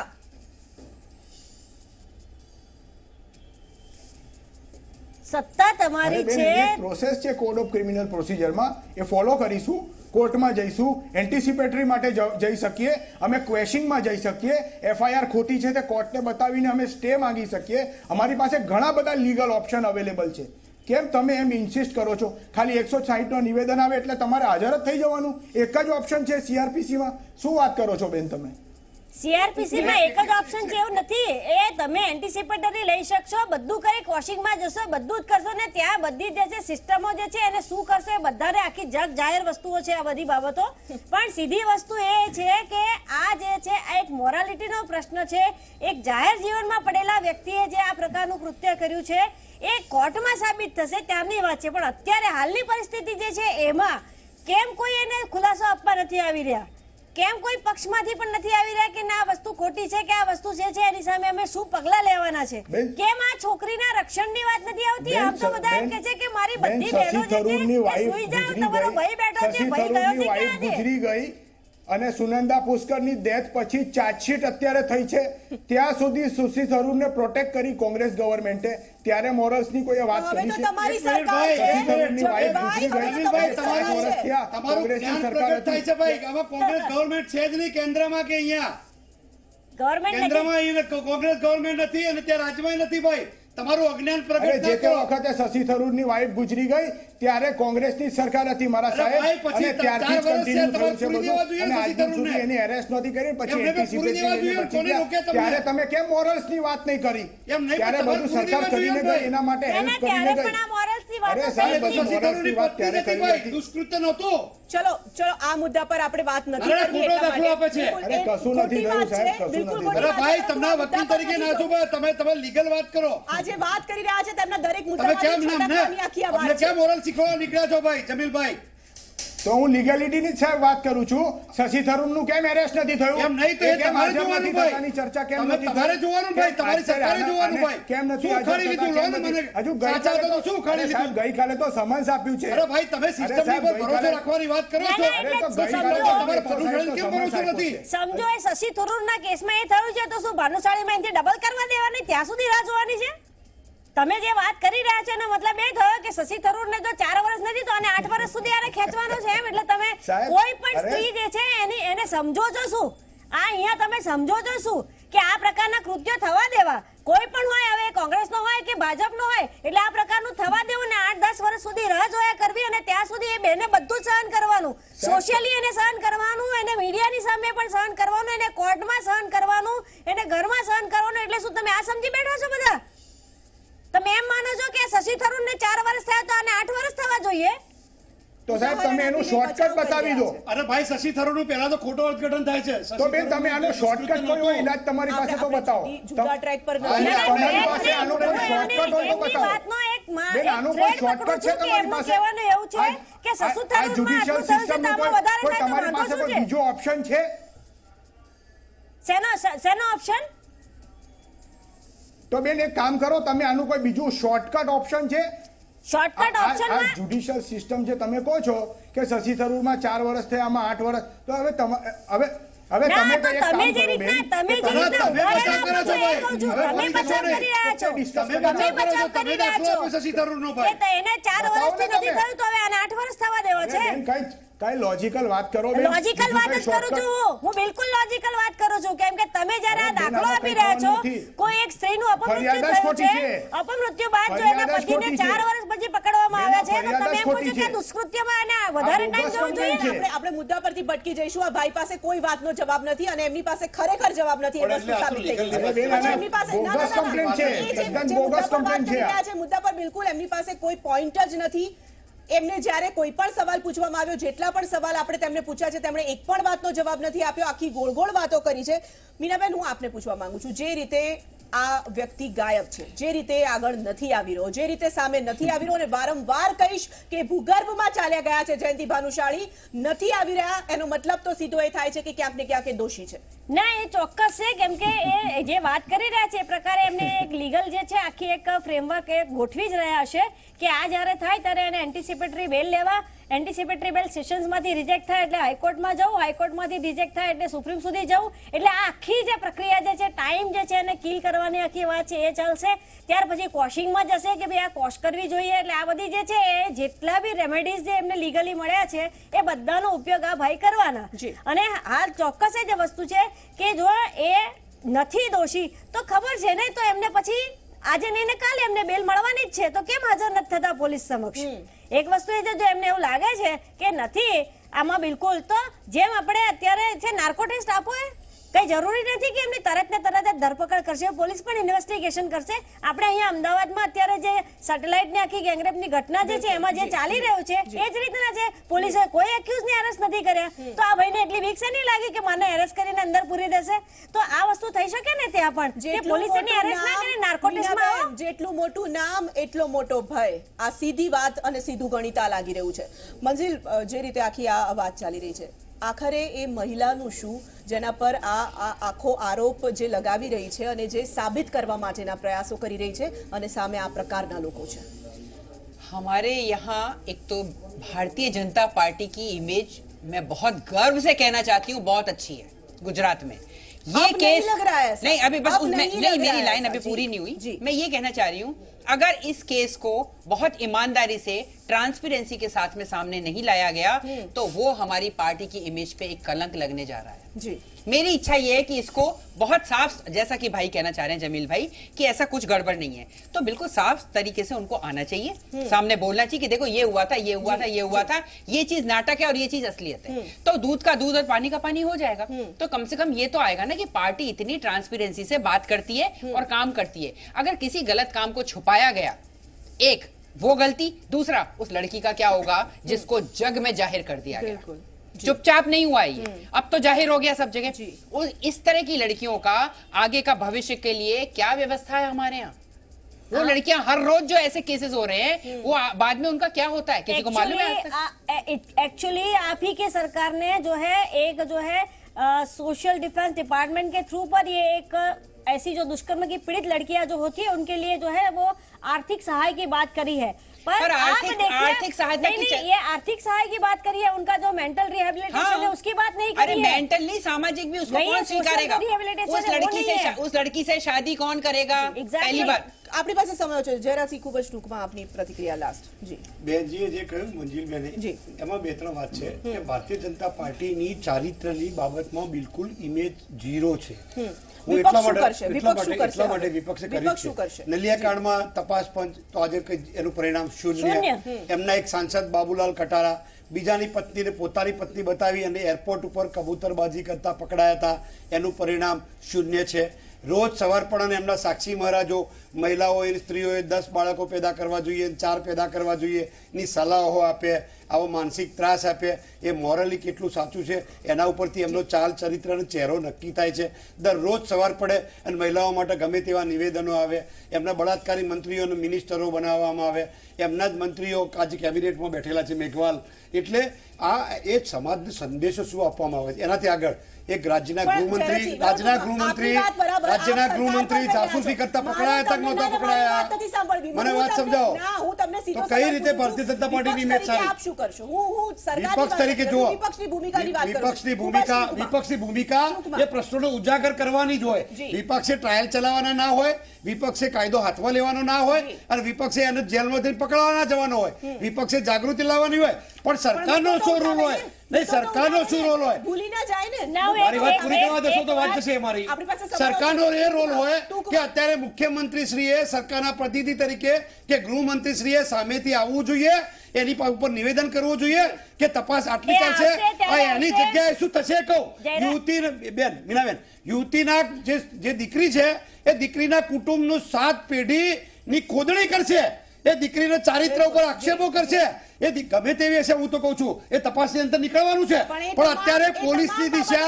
સત્તા તમારી છે, પ્રોસેસ છે કોડ ઓફ ક્રિમિનલ પ્રોસિજરમાં, એ ફોલો કરીશું, કોર્ટમાં જઈશું, એન્ટિસિપેટરી માટે જઈ શકીએ, અમે ક્વેશિંગમાં જઈ શકીએ, એફઆઈઆર ખોટી છે તે કોર્ટને બતાવીને અમે સ્ટે માંગી શકીએ। અમારી પાસે ઘણા બધા લીગલ ઓપ્શન અવેલેબલ છે। કેમ તમે એમ ઇન્સિસ્ટ કરો છો? ખાલી 160નો નિવેદન આવે એટલે તમારે હાજર જ થઈ જવાનું? એક જ ઓપ્શન છે સીઆરપીસીમાં, શું વાત કરો છો બેન તમે? સીઆરપીસી માં એક જ ઓપ્શન છે એવું નથી, એ તમે એન્ટિસિપેટરી લઈ શકશો, બધું કરી કોશિંગમાં જશો, બધું જ કરશો ને ત્યાં બધી જે છે સિસ્ટમો જે છે એને શું કરશો એ બધાને આખી જગ જાહેર વસ્તુઓ છે આ બધી બાબતો। પણ સીધી વસ્તુ એ છે કે આ જે છે આ એક મોરાલિટીનો પ્રશ્ન છે। એક જાહેર જીવનમાં પડેલા વ્યક્તિએ જે આ પ્રકારનું કૃત્ય કર્યું છે એ કોર્ટમાં સાબિત થશે ત્યારની વાત છે, પણ અત્યારે હાલની પરિસ્થિતિ જે છે એમાં કેમ કોઈ એને ખુલાસો આપવા નથી આવી રહ્યા, કેમ કોઈ પક્ષમાંથી પણ નથી આવી રહ્યા કે ના વસ્તુ ખોટી છે કે આ વસ્તુ છે એની સામે અમે શું પગલાં લેવાના છે? કેમ આ છોકરીના રક્ષણની વાત નથી આવતી? આમ તો બધા એમ કહે છે કે મારી બધી બહેનો જે છે એ સુઈ જાવ, તમારો ભાઈ બેઠો છે, ભાઈ ગયો છે ક્યાં છે? ગુજરી ગઈ અને સુનંદા પુષ્કરની ડેથ પછી ચાર્જશીટ અત્યારે થઈ છે, ત્યાં સુધી શશી થરૂરને પ્રોટેક્ટ કરી કોંગ્રેસ ગવર્મેન્ટે, ત્યારે મોરલ્સની કોઈ વાત કરી છે? તમારી સરકાર છે, કોંગ્રેસની સરકાર થાય છે ભાઈ, આમાં કોંગ્રેસ ગવર્મેન્ટ છે જ નહીં કેન્દ્રમાં કે અહીંયા કેન્દ્રમાં કોંગ્રેસ ગવર્મેન્ટ નથી અને ત્યાં રાજ્યમાં નથી ભાઈ। તમારું અજ્ઞાન પ્રગટ જે તે વખતે શશી થરૂરની વાઇફ ગુજરી ગઈ ત્યારે કોંગ્રેસની સરકાર હતી મારા સાહેબ, અને ત્યારથી જ કન્ટિન્યુ થયું છે બધું, અને આજ દિન સુધી એની એરેસ્ટ નહોતી કરી, પછી ત્યારે તમે કેમ મોરલ્સની વાત નહીં કરી? ત્યારે બધું સરકાર કરીને ગઈ, એના માટે હેલ્પ કરીને ગઈ। અરે સાહેબ, બધું મોરલ્સની વાત ત્યારે કરી હતી, દુષ્કૃત્ય નહોતું। ચલો આ મુદ્દા પર આપણે વાત નથી કરવી। અરે કશું નથી થયું સાહેબ, કશું નથી થયું। અરે ભાઈ, તમને વકીલ તરીકે ના છો, તમે લીગલ વાત કરો। આજે વાત કરી રહ્યા છે તેમના દરેક તમે મુદ્દામાં કેમ મોરલ શીખવા નીકળ્યા છો ભાઈ જમીલભાઈ? તો હું લીગેલિટીની જ વાત કરું છું। શશી થરૂરનું કેમ એરેસ્ટ નથી થયું? કેમ નહીં તો કેમ હાજર નથી થતાની ચર્ચા કેમ નથી? તમારે જોવાનું ભાઈ, તમારી સરકારે જોવાનું ભાઈ, કેમ નથી શું ખરી લીધું? હજુ ગઈકાલે તો શું ખરી લીધું? ગઈકાલે તો સમન્સ આપ્યું છે। અરે ભાઈ, તમે સિસ્ટમ પર ભરોસો રાખવાની વાત કરો છો, અરે તો ગઈકાલે તમારે ભાનુશાળી કેમ ભરોસો નથી? સમજો એ શશી થરૂરના કેસમાં એ થયું છે તો શું ભાનુશાળીમાં એનાથી ડબલ કરવા દેવાની ત્યાં સુધી રાહ જોવાની છે? તમે જે વાત કરી રહ્યા છો એનો મતલબ એ થયો કે શશી થરૂરને જો 4 વર્ષ નથી તો અને 8 વર્ષ સુધી આને ખેંચવાનો છે એમ? એટલે તમે કોઈ પણ સ્ત્રી જે છે એને સમજો છો શું? આ અહીંયા તમે સમજો છો શું કે આ પ્રકારના કૃત્યો થવા દેવા? કોઈ પણ હોય, હવે કોંગ્રેસનો હોય કે ભાજપનો હોય, એટલે આ પ્રકારનું થવા દેવું ને 8-10 વર્ષ સુધી રાહ જોયા કરવી અને ત્યાં સુધી એ બેને બધું સહન કરવાનું, સોશિયલી એને સહન કરવાનું, એને મીડિયાની સામે પણ સહન કરવાનું, એને કોર્ટમાં સહન કરવાનું, એને ઘરમાં સહન કરવાનું। એટલે શું તમે આ સમજી બેઠો છો બધા? તમે એમ માનો છો કે શશી થરૂરને 4 વર્ષ થયા તો આને 8 વર્ષ થવા જોઈએ? તો સાહેબ તમે એનું શોર્ટકટ બતાવી દો. અરે ભાઈ, શશી થરૂરનું પહેલા તો ખોટું અર્થઘટન થાય છે. તો બેન તમે આનો શોર્ટકટ કોઈ હોય ઇલાજ તમારી પાસે તો બતાવો. જુદા ટ્રેક પર તમારી પાસે આનો કોઈ શોર્ટકટ હોય તો બતાવો. બેન આનો કોઈ શોર્ટકટ છે તમારી પાસે? એવું છે કે સસુ આ જ્યુડિશિયલ સિસ્ટમ કોઈ તમારી પાસે કોઈ બીજો ઓપ્શન છે? શેનો ઓપ્શન? તો બેન એક કામ કરો, તમે આનું કોઈ બીજું શોર્ટકટ ઓપ્શન છે? શોર્ટકટ ઓપ્શન આ જ્યુડિશિયલ સિસ્ટમ જે તમે કહો છો કે શશી થરૂરમાં 4 વર્ષ થયા, આમાં 8 વર્ષ, તો હવે તમે તો એક કામ કરો બેન, તમે જે રીતના તમે બચાવ કરી રહ્યા છો, તમે દાખલો આપો શશી થરૂરનો ભાઈ. એને 4 વર્ષથી નથી થયું તો હવે આને 8 વર્ષ થવા દેવા છે. કઈ લોજિકલ વાત કરો બેન. લોજિકલ વાત જ કરું છું હું બિલકુલ લોજિકલ વાત કરું છું. કેમ કે તમે જ્યારે આ દાખલો આપી રહ્યા છો, કોઈ એક સ્ત્રીનું અપમૃત્યુ થયું છે, અપમૃત્યુ બાદ જો એના પતિને 4 વર્ષ પછી પકડવામાં આવ્યા છે, તો તમે એમ કહો છો કે દુષ્કૃત્યમાં એને વધારે ટાઈમ જવો જોઈએ. આપણે મુદ્દા પરથી ભટકી જઈશું. આ ભાઈ પાસે કોઈ વાતનો જવાબ નથી અને એમની પાસે ખરેખર જવાબ નથી. એ વસ્તુ સાબિત થઈ ગઈ. એમની પાસે બોગસ કમ્પ્લેન્ટ છે, એકદમ બોગસ કમ્પ્લેન્ટ છે. આ મુદ્દા પર બિલકુલ એમની પાસે કોઈ પોઈન્ટ જ નથી. એમને જ્યારે કોઈ પણ સવાલ પૂછવામાં આવ્યો, જેટલા પણ સવાલ આપણે તેમને પૂછ્યા છે, તેમણે એક પણ વાતનો જવાબ નથી આપ્યો. આખી ગોળ ગોળ વાતો કરી છે. મીનાબેન, હું આપને પૂછવા માંગુ છું, જે રીતે આ વ્યક્તિ ગાયબ છે, જે રીતે આગળ નથી આવી રહ્યો, જે રીતે સામે નથી આવી રહ્યો, અને વારંવાર કહીશ કે ભૂગર્ભમાં ચાલ્યા ગયા છે જયંતિ ભાનુશાળી, નથી આવી રહ્યા, એનો મતલબ તો સીધો એ થાય છે કે ક્યાંક ને ક્યાંક એ દોષી છે. ના, એ ચોક્કસ છે. કેમ કે એ જે વાત કરી રહ્યા છે એ પ્રકારે એમને એક લીગલ જે છે આખી એક ફ્રેમવર્ક એ ગોઠવી જ રહ્યા હશે કે આ જ્યારે થાય ત્યારે એને એન્ટિસિપેટરી બેલ લેવા, એન્ટિસિપેટરી બેલ સેશન્સમાંથી રિજેક્ટ થાય એટલે હાઈકોર્ટમાં જવું, હાઈકોર્ટમાંથી રિજેક્ટ થાય એટલે સુપ્રીમ સુધી જવું. એટલે આ આખી જે પ્રક્રિયા જે છે, ટાઈમ જે છે એને કિલ કરવાની આખી વાત છે એ ચાલશે. ત્યાર પછી કોશિંગમાં જશે કે ભાઈ આ કોશ કરવી જોઈએ. એટલે આ બધી જે છે એ જેટલા બી રેમેડીઝ જે એમને લીગલી મળ્યા છે એ બધાનો ઉપયોગ આ ભાઈ કરવાના. અને હાલ ચોક્કસ જ વસ્તુ છે કે જો એ નથી દોષી તો ખબર છે ને, તો એમને પછી આજે નહીં ને કાલે એમને બેલ મળવાની જ છે, તો કેમ હાજર નથી થતા પોલીસ સમક્ષ? એક વસ્તુ એ છે, જો એમને એવું લાગે છે કે નથી આમાં બિલકુલ, તો જેમ આપણે અત્યારે છે નાર્કો ટેસ્ટ આપો, કઈ જરૂરી નથી કે એમની તરત ને તરત જ ધરપકડ કરશે, પોલીસ પણ ઇન્વેસ્ટિગેશન કરશે. આપણે અહીંયા અમદાવાદમાં અત્યારે જે સેટેલાઇટની આખી ગેંગરેપની ઘટના જે છે એમાં જે ચાલી રહ્યું છે એ જ રીતના છે. પોલીસે કોઈ એક્યુઝને અરેસ્ટ નથી કર્યા, તો આ ભાઈને એટલી બીક નહીં લાગી કે મને અરેસ્ટ કરીને અંદર પૂરી દેશે? તો આ વસ્તુ થઈ શકે ને ત્યાં પણ, જે પોલીસે અરેસ્ટ ના કરી નાર્કો ટેસ્ટમાં. જેટલું મોટું નામ એટલો મોટો ભય. આ સીધી વાત અને સીધું ગણિતા લાગી રહ્યું છે. મંજિલ, જે રીતે આખી આ વાત ચાલી રહી છે, આખરે એ મહિલાનું શું જેના પર આ આખો આરોપ જે લગાવી રહી છે અને જે સાબિત કરવા માટેના પ્રયાસો કરી રહી છે, અને સામે આ પ્રકારના લોકો છે? हमारे यहाँ एक तो भारतीय जनता पार्टी की इमेज मैं बहुत गर्व से कहना चाहती हूँ बहुत अच्छी है गुजरात में. ये केस लग रहा है नहीं, अभी बस नहीं मेरी लाइन अभी पूरी नहीं हुई. मैं ये कहना चाह रही हूँ, अगर इस केस को बहुत ईमानदारी से ट्रांसपेरेंसी के साथ में सामने नहीं लाया गया तो वो हमारी पार्टी की इमेज पे एक कलंक लगने जा रहा है. जी, मेरी इच्छा ये है कि इसको बहुत साफ, जैसा कि भाई कहना चाह रहे हैं जमील भाई कि ऐसा कुछ गड़बड़ नहीं है, तो बिल्कुल साफ तरीके से उनको आना चाहिए, सामने बोलना चाहिए कि देखो ये हुआ था, ये हुआ था, ये हुआ था, ये चीज नाटक है और ये चीज असलियत है. तो दूध का दूध और पानी का पानी हो जाएगा. तो कम से कम ये तो आएगा ना कि पार्टी इतनी ट्रांसपेरेंसी से बात करती है और काम करती है. अगर किसी गलत काम को छुपाया गया, एक वो गलती, दूसरा उस लड़की का क्या होगा जिसको जग में जाहिर कर दिया गया. चुपचाप नहीं हुआ ये, अब तो जाहिर हो गया सब जगह. इस तरह की लड़कियों का आगे का भविष्य के लिए क्या व्यवस्था है हमारे यहाँ? वो लड़कियां हर रोज जो ऐसे केसेस हो रहे हैं, वो बाद में उनका क्या होता है किसी को मालूम है? एक्चुअली आप ही के सरकार ने जो है एक जो है सोशल डिफेंस डिपार्टमेंट के थ्रू पर ये एक ऐसी जो दुष्कर्म की पीड़ित लड़कियां जो होती है उनके लिए जो है वो आर्थिक सहाय की बात करी है. पर आर्थिक सहायता ये आर्थिक सहाय की बात करी है, उनका जो मेंटल रिहेबिलिटेशन है उसकी बात नहीं करी है. अरे मेंटल नहीं, सामाजिक भी उसको कौन स्वीकारेगा? उस लड़की से शादी कौन करेगा? पहली बात. આપણી પાસે સમય છે, જરાસી ખૂબ જ ટૂંકમાં આપની પ્રતિક્રિયા લાસ્ટ. જી, બેનજીએ જે કહ્યું મંજિલબેને, એમાં બે ત્રણ વાત છે કે ભારતીય જનતા પાર્ટીની ચારિત્ર્યની બાબતમાં બિલકુલ ઇમેજ ઝીરો છે. હું એટલા માટે વિપક્ષે કર્યું છે. નલિયાકાંડમાં તપાસ પંચ, તો આજે એનું પરિણામ શૂન્ય. એમના એક સાંસદ બાબુલાલ કટારા બીજાની પત્નીને પોતાની પત્ની બતાવી અને એરપોર્ટ ઉપર કબૂતરબાજી કરતા પકડાયા હતા, એનું પરિણામ શૂન્ય છે. રોજ સવાર પડે એમના સાક્ષી મહારાજો મહિલાઓએ સ્ત્રીઓએ 10 બાળકો પેદા કરવા જોઈએ, 4 પેદા કરવા જોઈએ ની સલાહો આપે, આવો માનસિક ત્રાસ આપે, એ મોરલી કેટલું સાચું છે એના ઉપરથી એમનો ચાલ ચરિત્રનો ચહેરો નક્કી થાય છે. દરરોજ સવાર પડે અને મહિલાઓ માટે ગમે તેવા નિવેદનો આવે, એમના બળાત્કારી મંત્રીઓને મિનિસ્ટરો બનાવવામાં આવે, એમના જ મંત્રીઓ આજે કેબિનેટમાં બેઠેલા છે મેઘવાલ. એટલે આ એ સમાજને સંદેશો શું આપવામાં આવે છે એનાથી આગળ એક રાજ્યના ગૃહમંત્રી જાસૂસી કરતા પકડાયા તક નહોતા પકડાયા. મને વાત સમજાવો તો કઈ રીતે ભારતીય જનતા પાર્ટીની ઇમેજ સારી? વિપક્ષ તરીકે જુઓ, વિપક્ષની ભૂમિકા એ પ્રશ્નોને ઉજાગર કરવાની જ હોય. વિપક્ષે ટ્રાયલ ચલાવવાના ના હોય, વિપક્ષે કાયદો હાથમાં લેવાનો ના હોય અને વિપક્ષે એને જેલમાંથી પકડવાના જવાનો હોય. વિપક્ષે જાગૃતિ લાવવાની હોય. પણ સરકારનો શું રોલ હોય? નહીં, સરકારનો શું રોલ હોય? ભૂલી ના જાય ને. મારી વાત પૂરી કરવા દેશો તો વાત જશે મારી. સરકારનો એ રોલ હોય કે અત્યારે મુખ્યમંત્રી શ્રીએ સરકારના પ્રતિનિધિ તરીકે કે ગૃહમંત્રી શ્રીએ સામેથી આવવું જોઈએ, એની ઉપર નિવેદન કરવું જોઈએ કે તપાસ આટલી ચાલશે, એની જગ્યાએ શું થશે કહું. યુવતી બેન મીનાબેન, યુવતીના જે દીકરી છે એ દીકરીના કુટુંબનું 7 પેઢીની ખોદણી કરશે, એ દીકરીના ચારિત્ર ઉપર આક્ષેપો કરશે, એ ગમે તેવી હશે, હું તો કહું છું એ તપાસની અંદર નીકળવાનું છે. પણ અત્યારે પોલીસની દિશા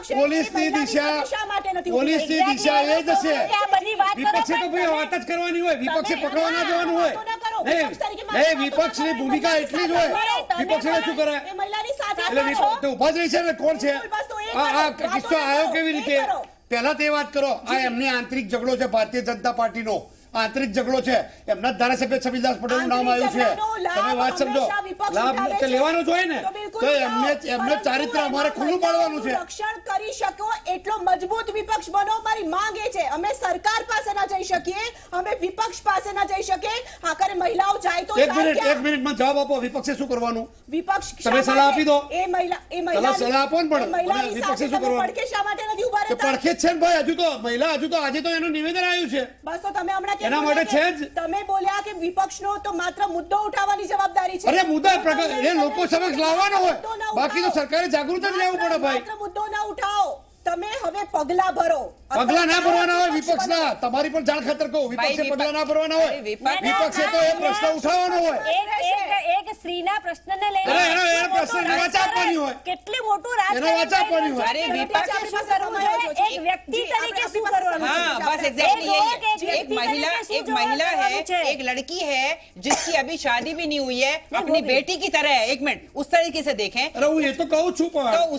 એ જ હશે. વિપક્ષે તો ભાઈ વાત જ કરવાની હોય, વિપક્ષે પકડવા ના જવાનું હોય. નહીં, વિપક્ષની ભૂમિકા એટલી જ હોય. વિપક્ષે શું કરે એટલે ઉભા જ રહી છે ને કોણ છે આ કિસ્સો આવ્યો કેવી રીતે? પહેલા તે વાત કરો. આ એમની આંતરિક ઝઘડો છે, ભારતીય જનતા પાર્ટીનો આંતરિક ઝઘડો છે. એમના ધારાસભ્ય છબીલદાસ પટેલનું નામ આવ્યું છે. તમે વાત સમજો, લાભ લેવાનો જોઈએ ને, તો એમને ચારિત્ર અમારે ખુલ્લું પાડવાનું છે. રક્ષણ કરી શકો એટલો મજબૂત વિપક્ષ બનો. મારી માંગ એ છે, અમે સરકાર પાસે ના જઈ શકીએ, અમે વિપક્ષ પાસે ના જઈ શકીએ. આખરે મહિલાઓ જાય તો એક મિનિટમાં જવાબ આપો. વિપક્ષે શું કરવાનું? વિપક્ષ તમે સલાહ આપી દો. એ મહિલા સલાહ આપો ને, પણ વિપક્ષે શું કરવાનું? પડખે શા માટે નથી ઉભા રહેતા? પડખે જ છે ને ભાઈ. હજુ તો આજે તો એનું નિવેદન આવ્યું છે. બસ તો તમે હમણાં એના માટે છે જ. તમે બોલ્યા કે વિપક્ષનો તો માત્ર મુદ્દો ઉઠાવવાની જવાબદારી છે. અરે મુદ્દા એ લોકો સમક્ષ લાવવાનો હોય, બાકી તો સરકારે જાગૃત જ રહેવું પડે ભાઈ. માત્ર મુદ્દો ના ઉઠાવો, તમે હવે પગલા ભરો. પગલા ના ભરવાના હોય વિપક્ષના. તમારી પણ જાણ ખાતર કહું, વિપક્ષે પગલા ના ભરવાના હોય. વિપક્ષે તો એ પ્રશ્ન ઉઠાવવાનો હોય. એક સ્ત્રીના પ્રશ્નને લઈને એનો પ્રશ્ન વાચા આપવાની હોય. કેટલી મોટું એનો વાચા આપવાની હોય. અરે વિપક્ષે શું કરવું જોઈએ? એક વ્યક્તિ તરીકે શું કરવાનું? हाँ बस एग्जैक्टली एक महिला है, एक लड़की है जिसकी अभी शादी भी नहीं हुई है, अपनी बेटी की तरह है. एक मिनट उस तरीके से देखें. अरे હું એ તો કહું છું, પણ તો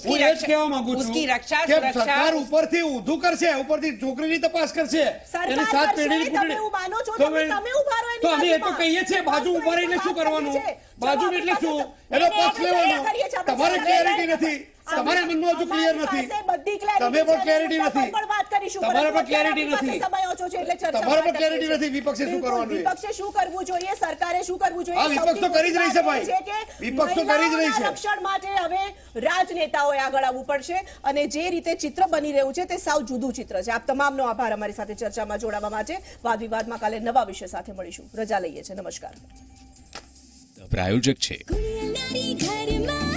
उसकी रक्षा સરકાર ઉપરથી ઊંધું કરશે, ઉપરથી છોકરીની તપાસ કરશે, એની 7 પેઢીની તમે એવું માનો છો? તમે ઉભા રહો. તો અમે એ તો કહીએ છીએ, બાજુ ઉભા રહીને શું કરવાનું? બાજુ એટલે શું? એનો પક્ષ લેવાનો. તમારે ક્લેરિટી નથી, તમારા મનમાં હજુ ક્લિયર નથી. તમે પણ ક્લેરિટી નથી. તમારે પણ ક્લેરિટી નથી. તમારે પણ ક્લેરિટી નથી. વિપક્ષે શું કરવાનું? વિપક્ષે શું કરવું જોઈએ? સરકારે શું કરવું જોઈએ? આ વિપક્ષ તો કરી જ રહી છે ભાઈ. વિપક્ષ તો કરી જ રહી છે. રક્ષણ માટે હવે રાજનેતાઓએ આગળ આવવું પડશે અને જે રીતે ચિત્ર બની રહ્યું છે તે સાવ જુદું ચિત્ર છે. આપ તમામનો આભાર અમારી સાથે ચર્ચામાં જોડાવા માટે. વાદ વિવાદમાં કાલે નવા વિષય સાથે મળીશું. રજા લઈએ છીએ. નમસ્કાર. પ્રાયોજક છે